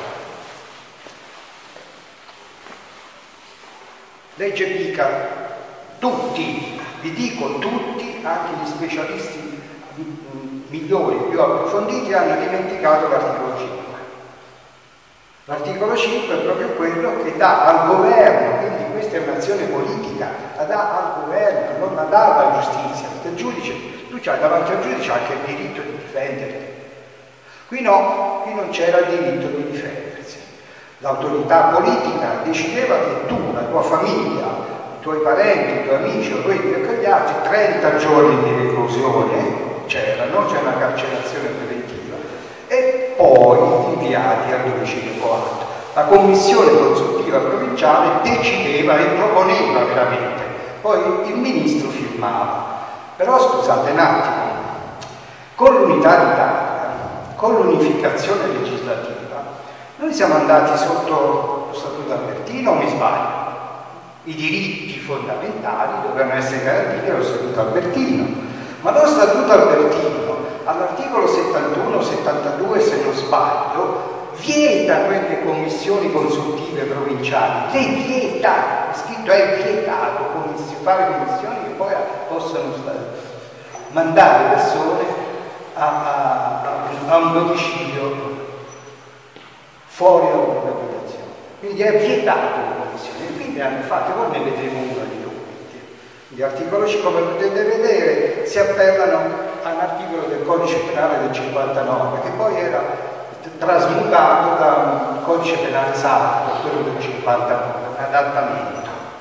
Legge Pica, tutti, vi dico tutti, anche gli specialisti migliori, più approfonditi, hanno dimenticato l'articolo cinque. L'articolo cinque è proprio quello che dà al governo, quindi questa è un'azione politica, la dà al governo, non la dà alla giustizia, perché il giudice, tu c'hai davanti al giudice anche il diritto di difenderti. Qui no, qui non c'era il diritto di difendersi. L'autorità politica decideva che tu, la tua famiglia, i tuoi parenti, i tuoi amici o quelli e gli altri, trenta giorni di reclusione c'erano, c'è una carcerazione preventiva, e poi inviati al domicilio coatto. La commissione consultiva provinciale decideva e proponeva veramente, poi il ministro firmava. Però scusate un attimo, con l'unità d'Italia, con l'unificazione legislativa, noi siamo andati sotto lo Statuto Albertino, o mi sbaglio? I diritti fondamentali dovevano essere garantiti dallo Statuto Albertino, ma lo Statuto Albertino all'articolo settantuno settantadue, se non sbaglio, vieta quelle commissioni consultive provinciali, le vieta, è scritto è vietato fare commissioni che poi possano mandare persone a, a, a un domicilio fuori dalla propria abitazione. Quindi è vietato le commissioni, e quindi hanno fatto, poi ne vedremo uno di documenti. Gli articoli, come potete vedere, si appellano a un articolo del codice penale del cinquantanove, che poi era trasmutato da un codice penale sacro, quello del cinquantanove, un adattamento.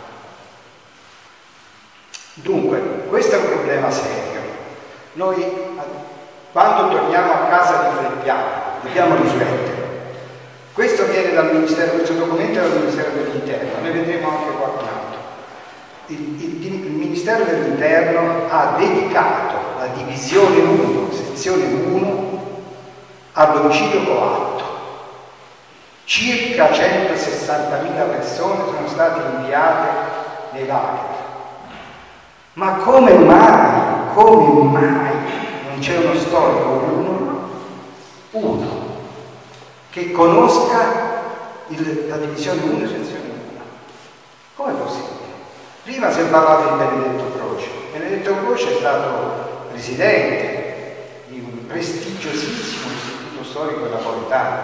Dunque, questo è un problema serio. Noi, quando torniamo a casa, riflettiamo, dobbiamo riflettere. Questo viene dal Ministero, questo documento è dal Ministero dell'Interno, ne vedremo anche qualcun altro. Il, il, il Ministero dell'Interno ha dedicato la divisione uno, sezione uno, al domicilio coatto. Circa centosessantamila persone sono state inviate nei lager. Ma come mai, come mai non c'è uno storico, uno, uno che conosca il, la divisione uno e sezione uno? Come è possibile? Prima si è parlato di Benedetto Croce. Benedetto Croce è stato presidente di un prestigiosissimo istituto storico napoletano.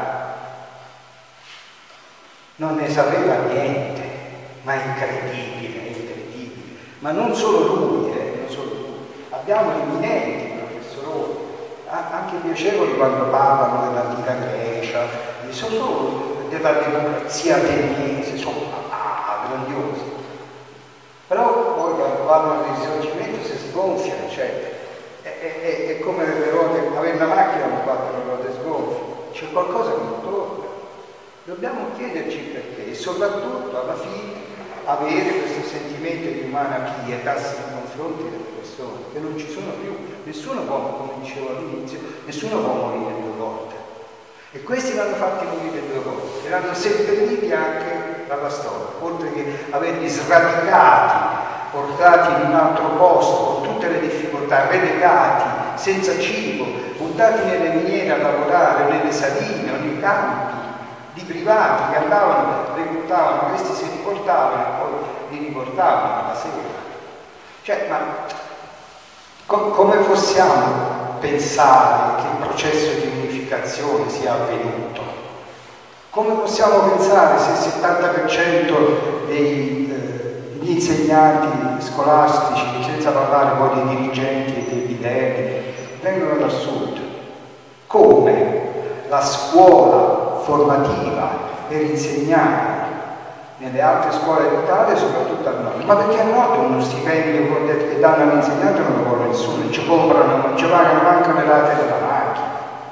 Non ne sapeva niente, ma è incredibile. Ma non solo lui, eh, non solo lui. Abbiamo eminenti professori, anche piacevoli quando parlano dell'antica Grecia, sono della democrazia ateniese, sono ah, grandiosi. Però poi quando parlano del risorgimento si sgonfiano, cioè è, è, è come le ruote, avere una macchina con quattro ruote sgonfie, c'è qualcosa che non torna. Dobbiamo chiederci perché, e soprattutto alla fine avere questo sentimento di umana pietà nei confronti delle persone, che non ci sono più. Nessuno può, come dicevo all'inizio, nessuno può morire due volte. E questi l'hanno fatti morire due volte, e l'hanno seppelliti anche dalla storia, oltre che averli sradicati, portati in un altro posto, con tutte le difficoltà, relegati, senza cibo, buttati nelle miniere a lavorare, nelle saline o nei campi, di privati che andavano, reclutavano, questi si riportavano e poi li riportavano la sera. Cioè, ma com come possiamo pensare che il processo di unificazione sia avvenuto? Come possiamo pensare se il settanta per cento dei, eh, gli insegnanti scolastici, senza parlare poi dei dirigenti e dei livelli, vengono dal sud. Come la scuola formativa per insegnare nelle altre scuole d'Italia, soprattutto al nord. Ma perché al nord uno stipendio che danno all'insegnante non lo vuole nessuno, ci comprano, non ci pagano manco le rate della macchina.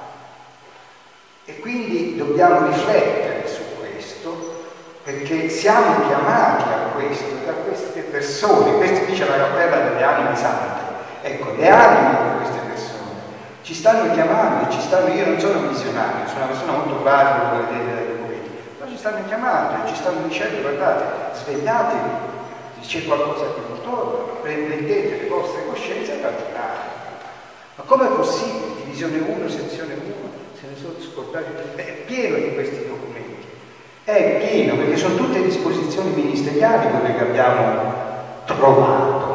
E quindi dobbiamo riflettere su questo, perché siamo chiamati a questo, da queste persone. Questo dice la cappella delle anime sante. Ecco, le anime di queste persone ci stanno chiamando, ci stanno, io non sono visionario, sono una persona molto pratica, come vedete dai documenti, ma ci stanno chiamando e ci stanno dicendo: guardate, svegliatevi, c'è qualcosa che non torna, prendete le vostre coscienze e ragionate. Ma com'è possibile? Divisione uno, sezione uno, se ne sono scordati, è pieno di questi documenti, è pieno, perché sono tutte disposizioni ministeriali quelle che abbiamo trovato.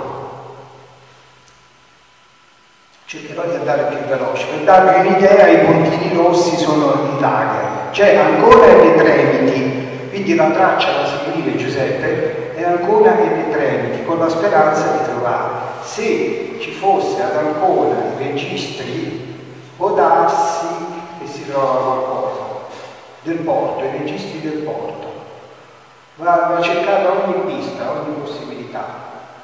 Cercherò di andare più veloce per darvi un'idea. I puntini rossi sono i lager, c'è ancora le Tremiti, quindi la traccia la scrive Giuseppe, è ancora le Tremiti, con la speranza di trovare. Se ci fosse ad Ancona i registri, può darsi che si trova qualcosa del porto, i registri del porto. Va, va cercata ogni pista, ogni possibilità.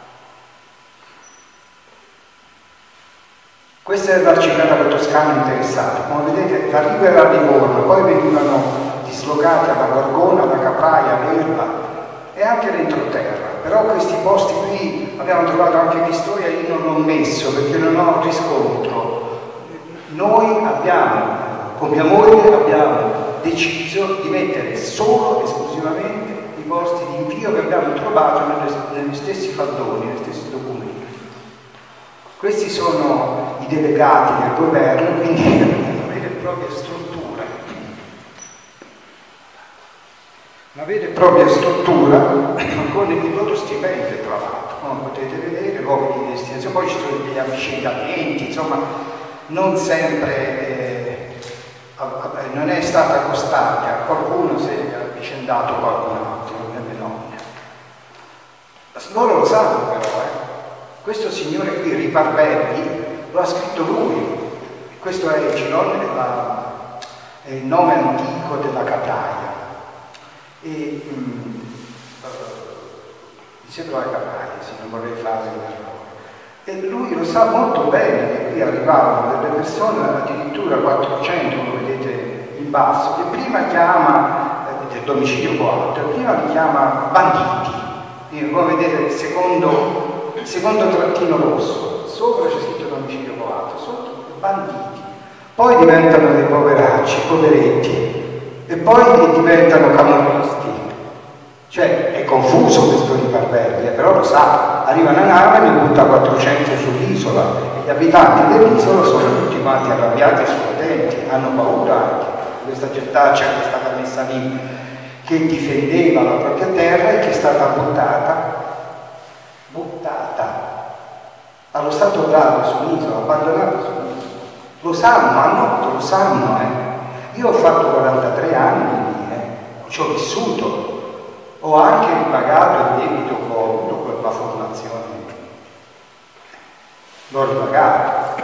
Questa è l'arcipelago toscano interessato. Come vedete, la riva era a Livorno, poi venivano dislocati alla Gorgona, alla Capraia, all'Elba e anche l'entroterra. Però questi posti qui abbiamo trovato anche Pistoia, io non l'ho messo perché non ho riscontro. Noi abbiamo, con mia moglie, abbiamo deciso di mettere solo, esclusivamente, i posti di invio che abbiamo trovato negli stessi faldoni, negli stessi documenti. Questi sono i delegati del governo, quindi una vera e propria struttura, una vera e propria struttura con il loro stipendio, tra l'altro, come potete vedere, luoghi di destinazione, poi ci sono degli avvicendamenti, insomma, non sempre, eh, non è stata costante, a qualcuno si è avvicendato qualcun altro, nelle nonne. Loro lo sanno però, eh. Questo signore qui, Riparvelli, lo ha scritto lui. Questo è Girone, è il nome antico della Capraia. E, um, mi sembra la Capraia, se non vorrei fare un errore. E lui lo sa molto bene che qui arrivavano delle persone, addirittura quattrocento, come vedete in basso, che prima chiama, eh, del domicilio coatto, prima li chiama banditi. Quindi, come vedete, secondo... secondo trattino rosso, sopra c'è scritto domicilio coatto, sotto banditi, poi diventano dei poveracci, poveretti, e poi diventano camorristi. Cioè è confuso questo Riparvelli, eh, però lo sa, arriva una nave e ne butta quattrocento sull'isola e gli abitanti dell'isola sono tutti quanti arrabbiati e scontenti, hanno paura anche di questa gentaccia che è stata messa lì, che difendeva la propria terra e che è stata buttata buttata allo stato brado su un'isola, abbandonata su un'isola. Lo sanno, a notte lo sanno, eh. Io ho fatto quarantatré anni lì, eh. Ci ho vissuto, ho anche ripagato il debito che ho avuto per la formazione. L'ho ripagato.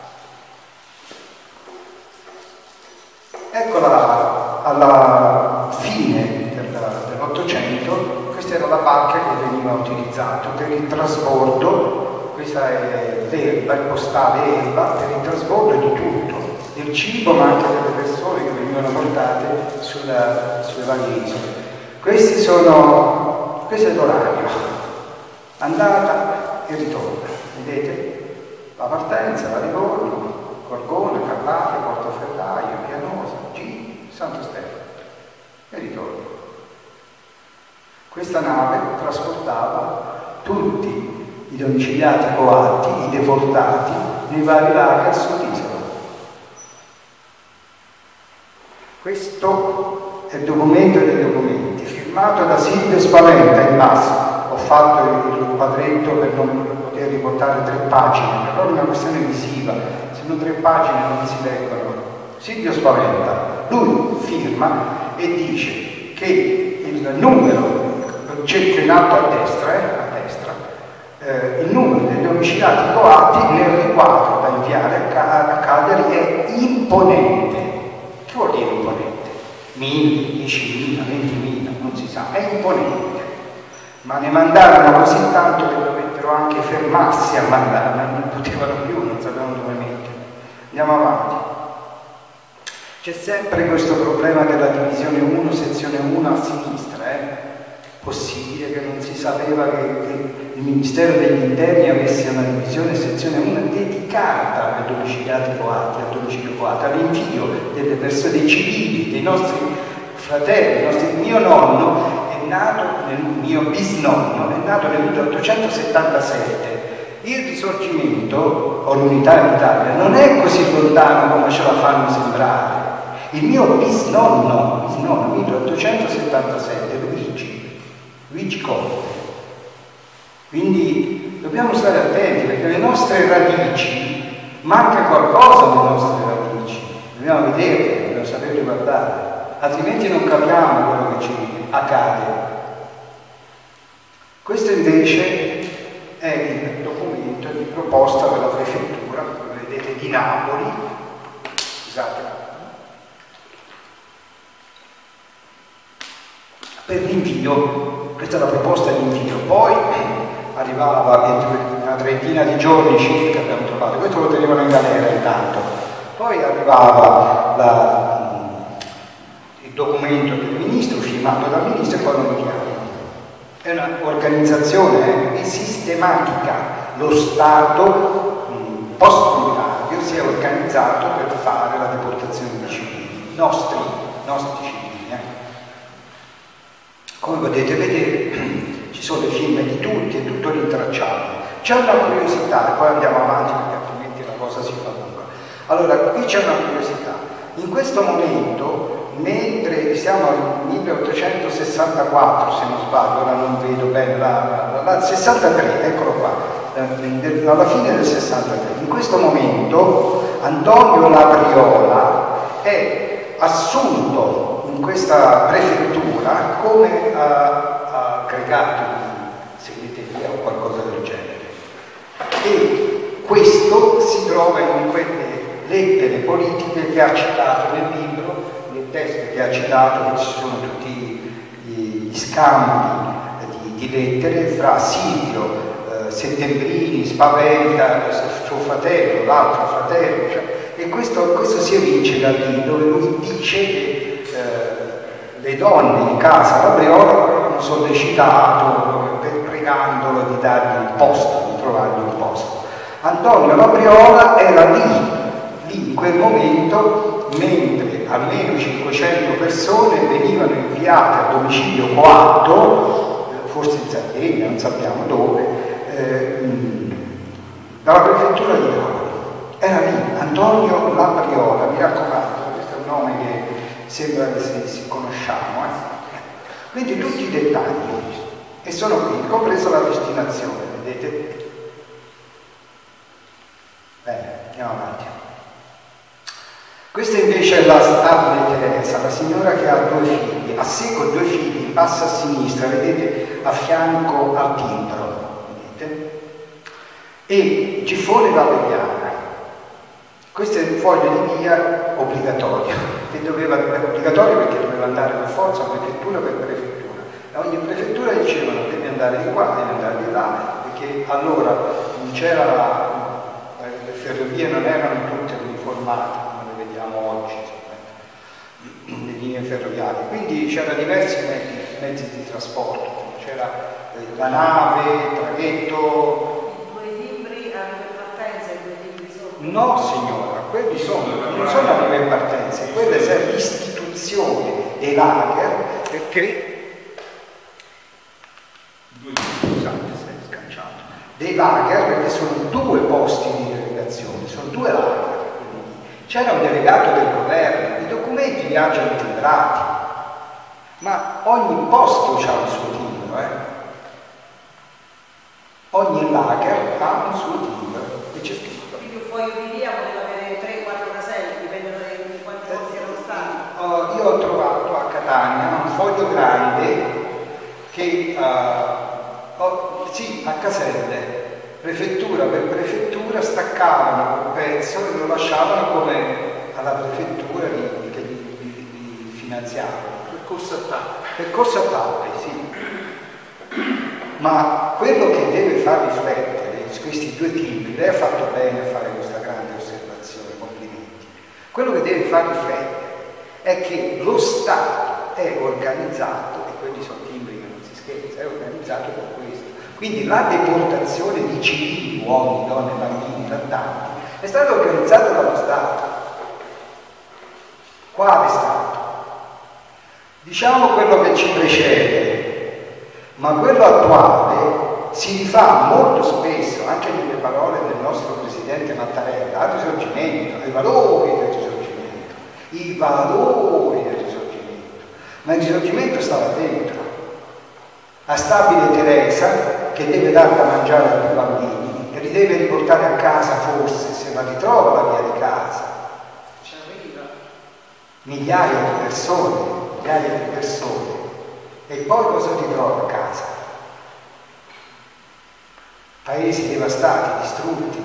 Eccola alla fine dell'Ottocento. Questa era la barca che veniva utilizzata per il trasbordo, questa è l'Elba, il postale Elba, per il trasbordo di tutto, del cibo ma anche delle persone che venivano portate sulla, sulle varie isole. Questi sono, questo è l'orario, andata e ritorno, vedete? La partenza, la Livorno, Gorgona, Capraia, Portoferraio, Pianosa, G, Santo Stefano e ritorno. Questa nave trasportava tutti i domiciliati coatti, i deportati, nei vari lager sull'isola. Questo è il documento dei documenti, firmato da Silvio Spaventa in basso. Ho fatto il quadretto per non poter riportare tre pagine, però è una questione visiva, se non tre pagine non si leggono. Silvio Spaventa, lui firma e dice che il numero lo cerchio in alto a destra, eh, a destra, eh, il numero degli omicidati coatti nel riquadro da inviare a Cagliari è imponente. Che vuol dire imponente? Mille, diecimila, ventimila, non si sa, è imponente. Ma ne mandarono così tanto che dovettero anche fermarsi a mandare, non potevano più, non sapevano dove mettere. Andiamo avanti. C'è sempre questo problema della divisione uno, sezione uno a sinistra, eh? Possibile che non si sapeva che, che il Ministero degli Interni avesse una divisione sezione uno dedicata ai domiciliati coatti, al domicilio coatto, all'invio delle persone, dei civili, dei nostri fratelli, dei nostri... Mio nonno è nato, nel mio bisnonno è nato nel milleottocentosettantasette. Il risorgimento o l'unità in Italia non è così lontano come ce la fanno sembrare. Il mio bisnonno, bisnonno milleottocentosettantasette, Luigi, Luigi Conte. Quindi dobbiamo stare attenti perché le nostre radici, manca qualcosa nelle nostre radici, dobbiamo vederle, dobbiamo saperle guardare, altrimenti non capiamo quello che ci accade. Questo invece è il documento di proposta della prefettura, come vedete, di Napoli, scusate, per l'invio. Questa è la proposta di invio. Poi arrivava una trentina di giorni circa, abbiamo trovato, questo lo tenevano in galera intanto, poi arrivava la, il documento del ministro, firmato dal ministro, e poi lo inviavano. È un'organizzazione eh, sistematica, lo Stato post-unitario si è organizzato per fare la deportazione dei civili, nostri, nostri civili. Eh. Come potete vedere, ci sono le firme di tutti, è tutto rintracciato. C'è una curiosità, e poi andiamo avanti perché altrimenti la cosa si fa lunga. Allora, qui c'è una curiosità. In questo momento, mentre siamo al milleottocentosessantaquattro, se non sbaglio, ora non vedo bene, la, la, la sessantatré, eccolo qua, eh, alla fine del sessantatré, in questo momento Antonio Labriola è assunto in questa prefettura come uh, aggregato di segreteria o qualcosa del genere, e questo si trova in quelle lettere politiche che ha citato nel libro, nel testo che ha citato, che ci sono tutti gli scambi di, di lettere fra Silvio, eh, Settembrini, Spaventa, suo fratello, l'altro fratello, cioè, e questo, questo si evince da lì, dove lui dice che eh, le donne di casa Labriola avevano sollecitato, pregandolo di dargli il posto, di trovargli un posto. Antonio Labriola era lì, lì in quel momento, mentre almeno cinquecento persone venivano inviate a domicilio coatto, forse in Sardegna, non sappiamo dove, eh, dalla prefettura di Napoli. Era lì, Antonio Labriola, mi raccomando, questo è un nome che sembra che si, si conosciamo. Eh? Quindi tutti i dettagli, e sono qui, compresa la destinazione, vedete? Bene, andiamo avanti. Questa invece è la stabile Teresa, la signora che ha due figli, a secco due figli, in basso a sinistra, vedete, a fianco al timbro, vedete? E Giffone Valeriana. Questo è il foglio di via obbligatorio, che doveva, obbligatorio perché doveva andare per forza prefettura per prefettura. A ogni prefettura dicevano devi andare di qua, devi andare di là, perché allora non c'era la, le ferrovie non erano tutte uniformate, come le vediamo oggi, insomma, le linee ferroviarie, quindi c'erano diversi mezzi, mezzi di trasporto, c'era la nave, il traghetto. No signora, quelli sono, non sono arrive in partenza, quella è l'istituzione dei lager, perché scusate se è sganciato, dei lager, perché sono due posti di delegazione, sono due lager. C'era un delegato del governo, i documenti viaggiano timbrati, ma ogni posto ha il suo timbro, eh? Ogni lager ha un suo timbro e c'è scritto. Foglio di via poteva avere tre quattro caselli, dipende da quanti posti erano stati. Uh, io ho trovato a Catania un foglio grande che uh, oh, sì, a caselle, prefettura per prefettura, staccavano un pezzo e lo lasciavano come alla prefettura di, che li, li, li finanziava. Percorso a tappe. Percorso a tappe, sì. Ma quello che deve far riflettere questi due tipi, lei ha fatto bene a fare questa grande osservazione, complimenti. Quello che deve far riflettere è che lo Stato è organizzato, e quelli sono timbri che non si scherza, è organizzato per questo. Quindi la deportazione di civili, uomini, donne, bambini, lattanti, è stata organizzata dallo Stato. Quale Stato? Diciamo quello che ci precede, ma quello attuale si rifà molto spesso, anche nelle parole del nostro Presidente Mattarella, al risorgimento, ai valori del risorgimento, i valori del risorgimento. Ma il risorgimento stava dentro. A Stabile Teresa, che deve dare da mangiare ai due bambini, e li deve riportare a casa forse, se la ritrova la via di casa. Migliaia di persone, migliaia di persone. E poi cosa ritrova a casa? Paesi devastati, distrutti,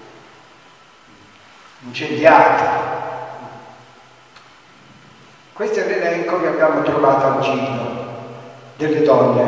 incendiati. Questo è l'elenco che abbiamo trovato al giro delle donne.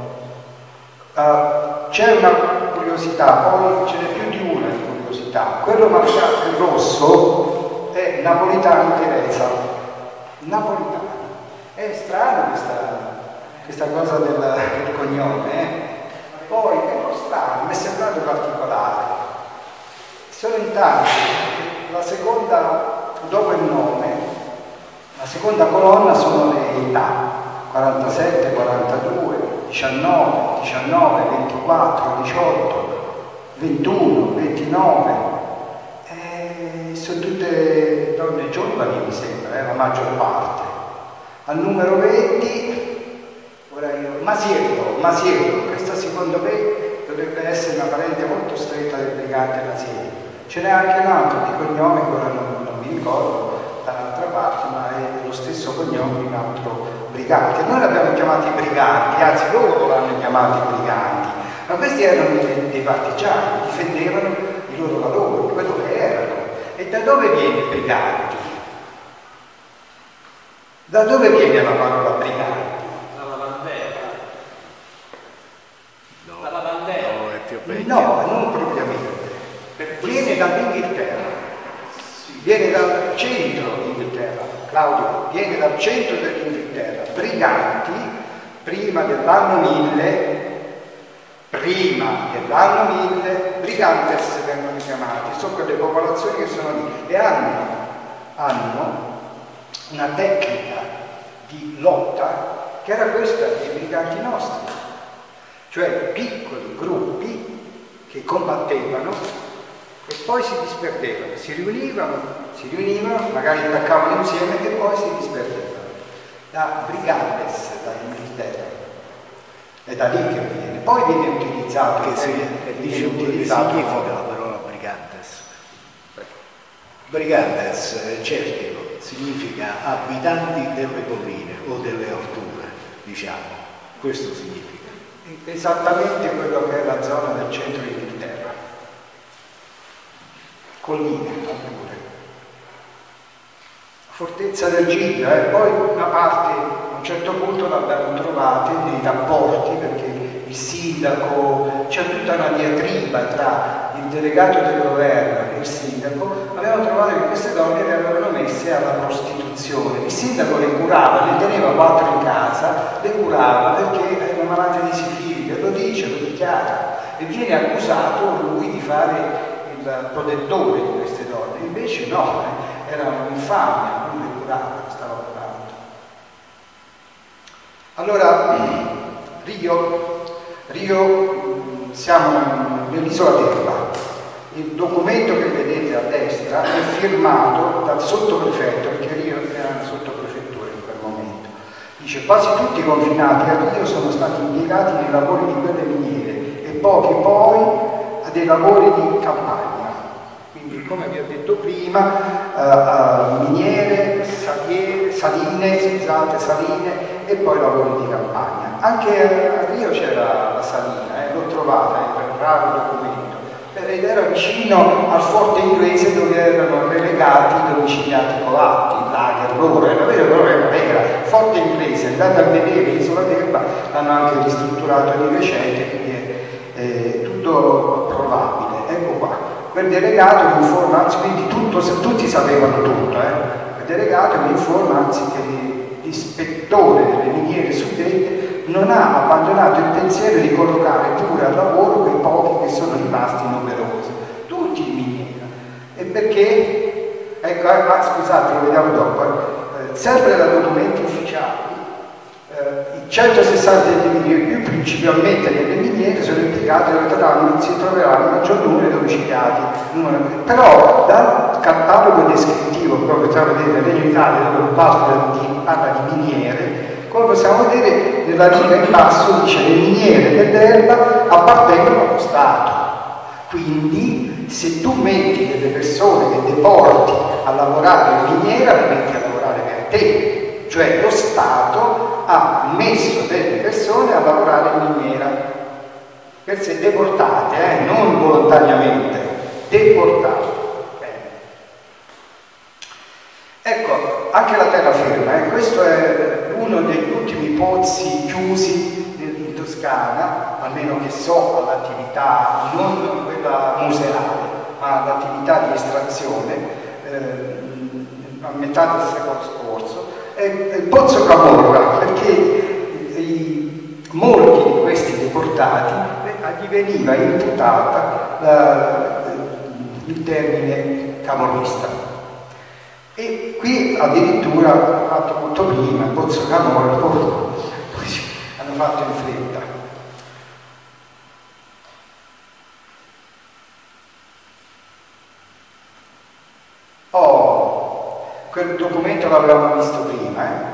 Uh, c'è una curiosità, poi ce n'è più di una di curiosità. Quello marcato in rosso è Napolitano Teresa. Napolitano. È strano questa, questa cosa del, del cognome, eh? Poi è un po' strano, mi è sembrato particolare. Sono in tanti, la seconda, dopo il nome, la seconda colonna sono le età, quarantasette, quarantadue, diciannove, diciannove, ventiquattro, diciotto, ventuno, ventinove, eh, sono tutte donne giovani mi sembra, eh, la maggior parte. Al numero venti, ora io, Masiello, Masiello, questa secondo me dovrebbe essere una parente molto stretta del brigante Masiello. Ce n'è anche un altro di cognome, ora non, non mi ricordo, dall'altra parte, ma è lo stesso cognome di un altro brigante. Noi l'abbiamo chiamati briganti, anzi loro l'hanno chiamati briganti, ma questi erano dei, dei partigiani, difendevano i loro valori, quello che erano. E da dove viene briganti? Da dove viene la parola briganti? Dalla bandera. No, dalla bandera. No, è più vecchio. No, non propriamente. Viene dall'Inghilterra, viene dal centro d'Inghilterra, Claudio, viene dal centro dell'Inghilterra. Briganti, prima dell'anno mille, prima dell'anno mille, brigantes vengono chiamati, sono quelle popolazioni che sono lì e hanno, hanno una tecnica di lotta che era questa dei briganti nostri, cioè piccoli gruppi che combattevano e poi si disperdevano, si riunivano, si riunivano, magari attaccavano insieme e poi si disperdevano. Da brigantes, dall'Inghilterra, è da lì che viene. Poi viene utilizzato, che, si, viene dice utilizzato che significa la parola brigantes. Brigantes, cerchio, significa abitanti delle colline o delle alture, diciamo. Questo significa. Esattamente quello che è la zona del centro d'Inghilterra. Colline, alture. Fortezza del Giglio, e eh? Poi una parte, a un certo punto l'abbiamo trovata nei rapporti, perché il sindaco, c'è tutta una diatriba tra il delegato del governo e il sindaco, abbiamo trovato che queste donne le avevano messe alla prostituzione. Il sindaco le curava, ne teneva quattro in casa, le curava perché erano malate di sifilide, lo dice, lo dichiara, e viene accusato lui di fare il protettore di queste donne. Invece no, era un'infamia, lui le curava, stava curando. Allora, Rio, Rio siamo nell'isola d'Elba. Il documento che vedete a destra è firmato dal sottoprefetto, perché Rio era una sottoprefettura in quel momento. Dice: quasi tutti i confinati a Rio sono stati impiegati nei lavori di quelle miniere e pochi poi a dei lavori di campagna. Quindi, come vi ho detto prima, uh, uh, miniere, salie, saline, scusate, saline e poi lavori di campagna. Anche a Rio c'era la salina, eh, l'ho trovata, è per un raro documento, ed era vicino al forte inglese dove erano relegati i domiciliati coatti, il lager loro, era vero, però era vera, forte inglese, andate a vedere l'isola d'Elba, l'hanno anche ristrutturato di recente, quindi è, è tutto probabile. Ecco qua, quel delegato mi informa, anzi quindi tutto, tutti sapevano tutto, eh. Il delegato mi informa anzi che l'ispettore delle miniere suddette non ha abbandonato il pensiero di collocare pure al lavoro quei pochi che sono rimasti numerosi, tutti in miniera. E perché? Ecco, ah, scusate, lo vediamo dopo, eh, sempre da documenti ufficiali, eh, i centosessanta individui più principalmente nelle miniere sono impiegati e troveranno, si troveranno il maggior numero di domiciliati. Però dal catalogo descrittivo, proprio tra vedere Regno Italia, dove parla di, parla di miniere, come possiamo vedere nella riga in basso dice le miniere dell'Elba appartengono allo Stato. Quindi se tu metti delle persone che deporti a lavorare in miniera, le metti a lavorare per te. Cioè lo Stato ha messo delle persone a lavorare in miniera. Per sé deportate, eh, non volontariamente, deportate. Ecco, anche la terraferma, eh, questo è uno degli ultimi pozzi chiusi in Toscana, almeno che so all'attività, non quella museale, ma all'attività di estrazione, eh, a metà del secolo scorso, è il pozzo Camorra, perché i, molti di questi deportati gli veniva imputata la, il termine camorrista. E qui addirittura hanno fatto molto prima, il pozzo Camorra, poi hanno fatto in fretta. Oh, quel documento l'avevamo visto prima, eh?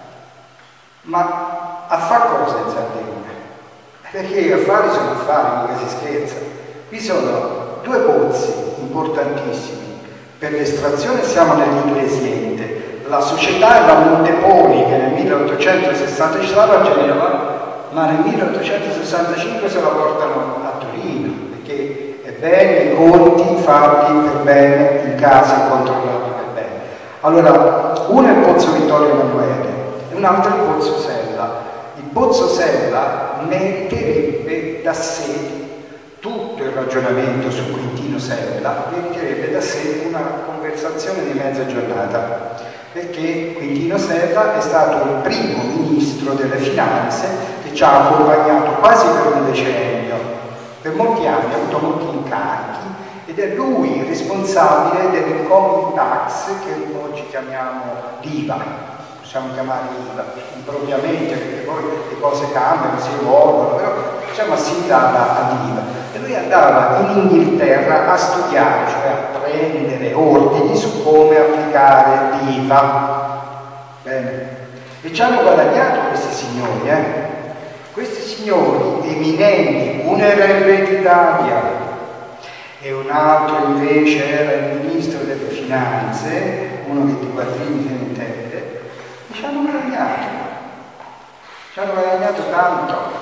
Ma a far cosa in Sardegna? Perché gli affari sono affari, mica si scherza. Qui sono due pozzi importantissimi. Per l'estrazione siamo nell'Inglesiente, la società è la Monteponi che nel milleottocentosessanta ci stava a Genova, ma nel milleottocentosessantacinque se la portano a Torino, perché è bene i conti fatti per bene, in casa controllati per bene. Allora, uno è il pozzo Vittorio Emanuele e un altro è il pozzo Sella. Il pozzo Sella meriterebbe da sé tutto il ragionamento su Quintino Sella, meriterebbe da sé una conversazione di mezza giornata, perché Quintino Sella è stato il primo ministro delle finanze che ci ha accompagnato quasi per un decennio, per molti anni ha avuto molti incarichi ed è lui il responsabile dell'income tax che oggi chiamiamo l'I V A, possiamo chiamare I V A impropriamente perché poi le cose cambiano, si evolvono, però diciamo assimilata all'I V A. E lui andava in Inghilterra a studiare, cioè a prendere ordini su come applicare l'I V A. Bene. E ci hanno guadagnato questi signori, eh? Questi signori eminenti, uno era il re d'Italia e un altro invece era il ministro delle finanze, uno che di quattrini se ne intende, e ci hanno guadagnato, ci hanno guadagnato tanto.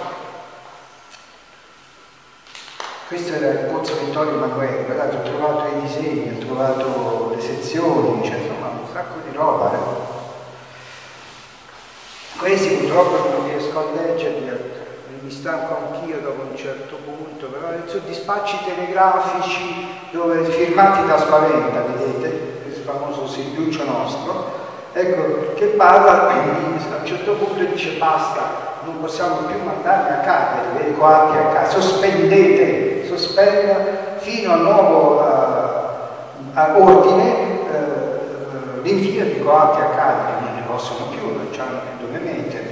Questo era il pozzo Vittorio Emanuele, guardate, ho trovato i disegni, ho trovato le sezioni, cioè insomma un sacco di roba. Eh? Questi purtroppo non riesco a leggerli, mi stanco anch'io dopo un certo punto, però sono dispacci telegrafici dove, firmati da Spaventa, vedete, il famoso Silviuccio nostro, ecco, che parla, quindi a un certo punto dice basta, non possiamo più mandarli a casa, i coatti a casa, sospendete, sospenda fino a nuovo uh, a ordine uh, l'invio di coatti a casa, che non ne possono più, non c'hanno dove mettere.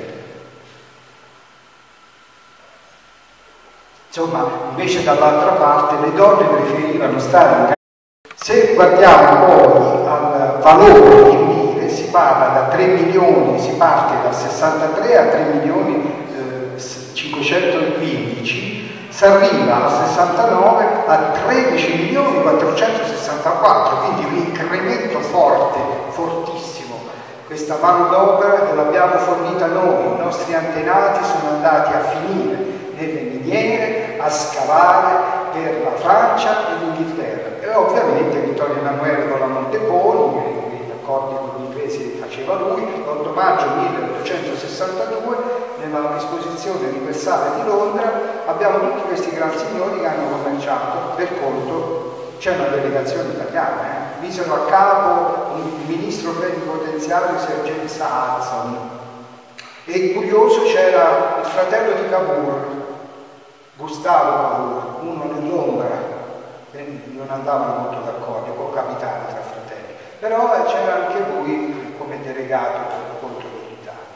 Insomma, invece dall'altra parte le donne preferivano stare in casa. Se guardiamo poi al valore in lire, si parla da tre milioni, si parte dal sessantatré a tre milioni eh, cinquecentoquindici, si arriva al sessantanove a tredici milioni quattrocentosessantaquattro, quindi un incremento forte, fortissimo. Questa manodopera l'abbiamo fornita noi, i nostri antenati sono andati a finire nelle miniere, a scavare per la Francia e l'Inghilterra. E ovviamente Vittorio Emanuele con la Monteponi, gli accordi con gli inglesi faceva lui, l'otto maggio milleottocentosessantadue, nella esposizione universale di Londra, abbiamo tutti questi gran signori che hanno commerciato per conto, c'è una delegazione italiana, eh? Misero a capo il ministro plenipotenziario Sir James Hudson. E curioso c'era il fratello di Cavour, Gustavo Cavour, uno nell'ombra, che non andavano molto d'accordo, può capitare tra fratelli, però c'era anche lui come delegato contro l'Italia.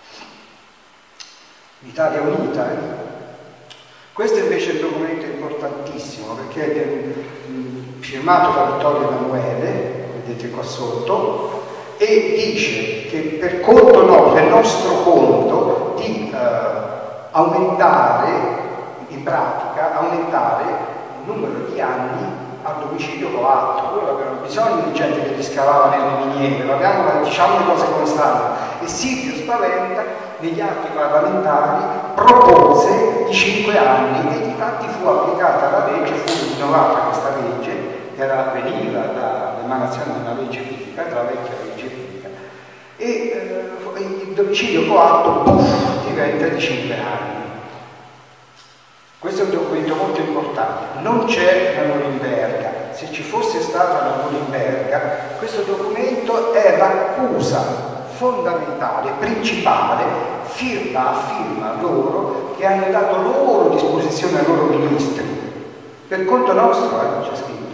L'Italia unita, eh? Questo invece è un documento importantissimo perché è del, mh, firmato da Vittorio Emanuele, vedete qua sotto, e dice che per conto no, per nostro conto di eh, aumentare, in pratica, aumentare il numero di anni al domicilio coatto. Loro avevano bisogno di gente che li scavava nelle miniere, parliamo, diciamo le cose come stanno. E Silvio Spaventa negli atti parlamentari propose di cinque anni e infatti fu applicata la legge, fu rinnovata questa legge che era, veniva dall'emanazione della legge fisica, della vecchia legge fisica, e eh, il domicilio coatto puff, diventa di cinque anni. Questo è un documento molto importante, non c'è la Norimberga. Se ci fosse stata la Norimberga, questo documento è l'accusa fondamentale, principale, firma a firma loro, che hanno dato loro disposizione ai loro ministri. Per conto nostro, eh, c'è scritto.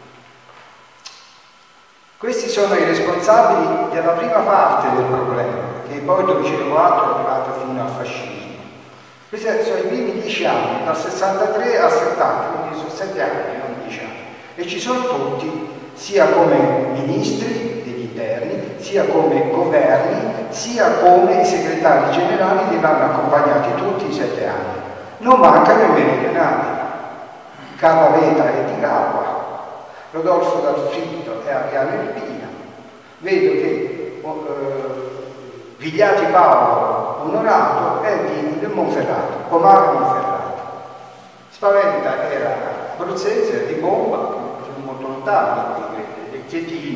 Questi sono i responsabili della prima parte del problema, che poi il domicilio coatto è arrivato fino al fascismo. Questi sono i primi dieci anni, dal sessantatré al settanta, quindi sono sette anni, non dieci anni. E ci sono tutti, sia come ministri degli interni, sia come governi, sia come i segretari generali che vanno accompagnati tutti i sette anni. Non manca nemmeno i renati. Caraveta è di Galva, Rodolfo Dalfritto è Ariano Irpina. Vedo che eh, Vigliati Paolo Onorato è di del Monferrato, Pomaro Monferrato. Spaventa era abruzzese, di Bomba, molto lontano, del Chietino.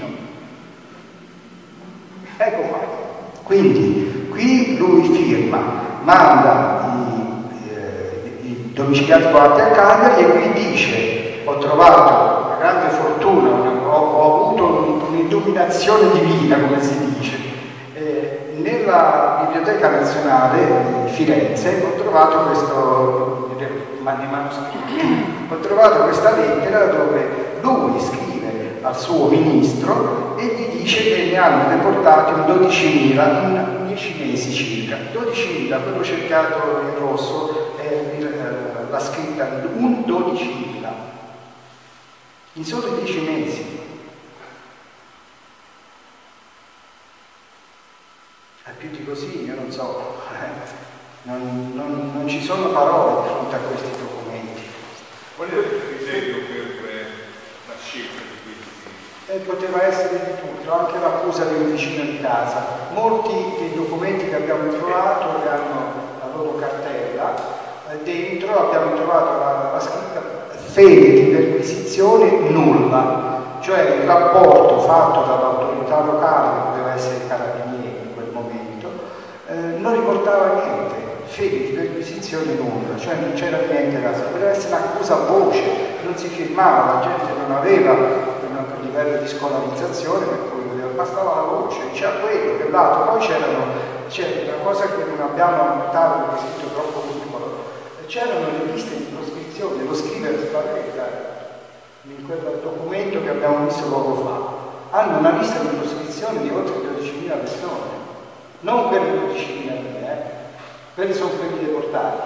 Ecco qua. Quindi qui lui firma, manda i, eh, i domiciliati coatti a Cagliari e qui dice: ho trovato una grande fortuna, una, ho, ho avuto un'illuminazione divina, come si dice. Eh, nella Biblioteca Nazionale di Firenze ho trovato questo manoscritto, ho trovato questa lettera dove lui scrive al suo ministro e gli dice che ne hanno deportati un dodicimila in dieci mesi circa. dodicimila, quello cercato in rosso è la scritta un dodicimila in solo dieci mesi. A più di così io non so, non, non, non ci sono parole di fronte a questi documenti. Qual è il criterio per la scelta di questi? Eh, poteva essere di tutto, anche l'accusa di un vicino di casa. Molti dei documenti che abbiamo trovato che hanno la loro cartella, eh, dentro abbiamo trovato la, la scritta fede di perquisizione nulla, cioè il rapporto fatto dall'autorità locale, che poteva essere il carabinieri in quel momento, eh, non riportava niente, fede di perquisizione nulla, cioè non c'era niente da sapere, poteva essere un'accusa a voce, non si firmava, la gente non aveva un livello di scolarizzazione, per cui bastava la voce, c'era quello, quell'altro, poi c'erano, c'era una cosa che non abbiamo notato perché è scritto troppo piccolo, c'erano le liste di proscrizione, lo scrive Spaventa in quel documento che abbiamo visto poco fa, hanno una lista di proscrizione di oltre dodicimila persone, non quelle dodicimila, eh? Quelli sono quelli deportati.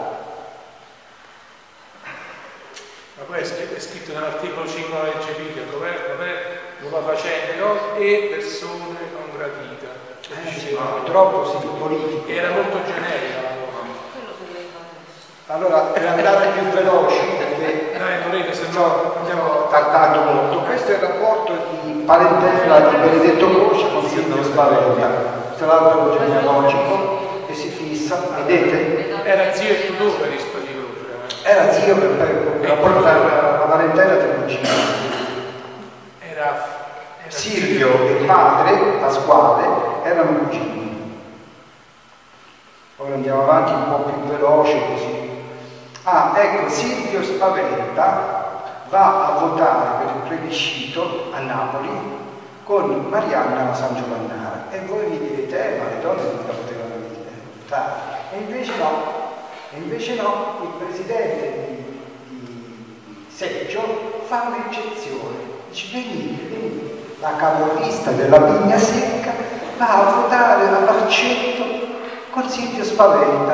Ma poi è scritto nell'articolo cinque della legge Piglia, il governo nuova facendo e persone non gradite. Eh, sì, no, troppo sì, politico. Era molto generica la cosa. Allora, per andare più veloci, perché Dai, Loreto, se no, abbiamo tardato molto, questo è il rapporto di parentela di Benedetto Croce con Silvio Spaventa. questo è l'albero genealogico che si fissa, vedete? Era zio e tutore di Spadigroce. Era zio per, per, per la, la, la parentela del cugino. Era, era Silvio e il padre, Pasquale, erano cugini. Ora andiamo avanti un po' più veloce così. Ah, ecco, Silvio Spaventa va a votare per il plebiscito a Napoli con Marianna Sangiovannara. E voi mi direte, eh, ma le donne non potevano votare. E invece no. E invece no, il presidente di, di Seggio fa un'eccezione. Dice, venite, venite. La camorrista della Vigna Secca va a votare a Barcetto con Silvio Spaventa.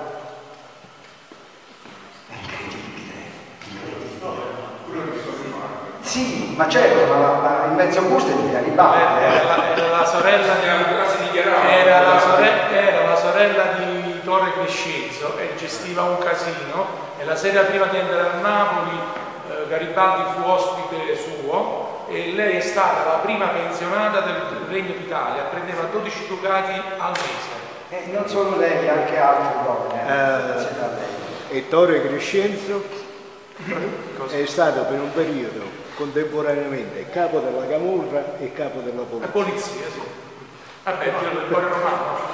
È incredibile, incredibile. Sì, ma certo, ma, ma in mezzo busto è di Garibaldi. Era, la, era la sorella di era la, sorella, era la sorella di Torre Crescenzo e gestiva un casino, e la sera prima di andare a Napoli eh, Garibaldi fu ospite suo e lei è stata la prima pensionata del Regno d'Italia, prendeva dodici ducati al mese. E non solo lei, anche altre donne. Eh, e Torre Crescenzo è stato per un periodo contemporaneamente capo della Camorra e capo della polizia. La polizia, sì. Vabbè, il cuore romano.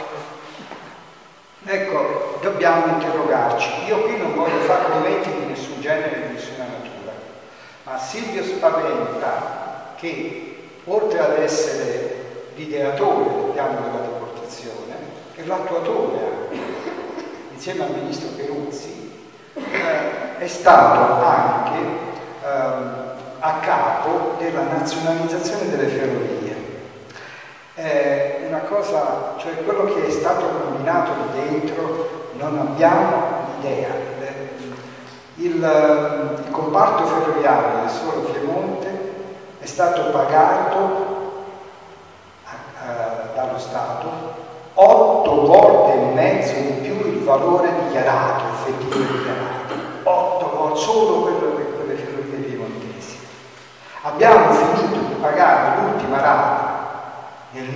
Ecco, dobbiamo interrogarci. Io qui non voglio fare commenti di nessun genere, di nessuna natura, ma Silvio Spaventa, che oltre ad essere l'ideatore del piano della deportazione, è l'attuatore anche, insieme al ministro Peruzzi, eh, è stato anche eh, a capo della nazionalizzazione delle ferrovie. È una cosa, cioè quello che è stato combinato lì dentro non abbiamo idea. Il, il comparto ferroviario del solo Piemonte è stato pagato a, a, dallo Stato otto volte e mezzo in più il valore dichiarato, effettivo dichiarato, otto volte, solo quello per quelle ferrovie piemontesi. Abbiamo finito di pagare l'ultima rata nel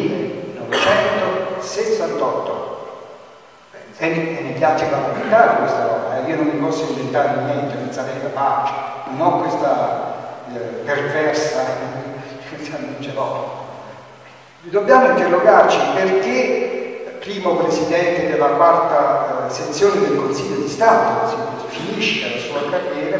millenovecentosessantotto e, e negli atti parlamentari questa roba, eh, io non mi posso inventare niente, non sarei capace, non ho questa eh, perversa, non ce l'ho. Dobbiamo interrogarci perché primo presidente della quarta eh, sezione del Consiglio di Stato, così finisce la sua carriera,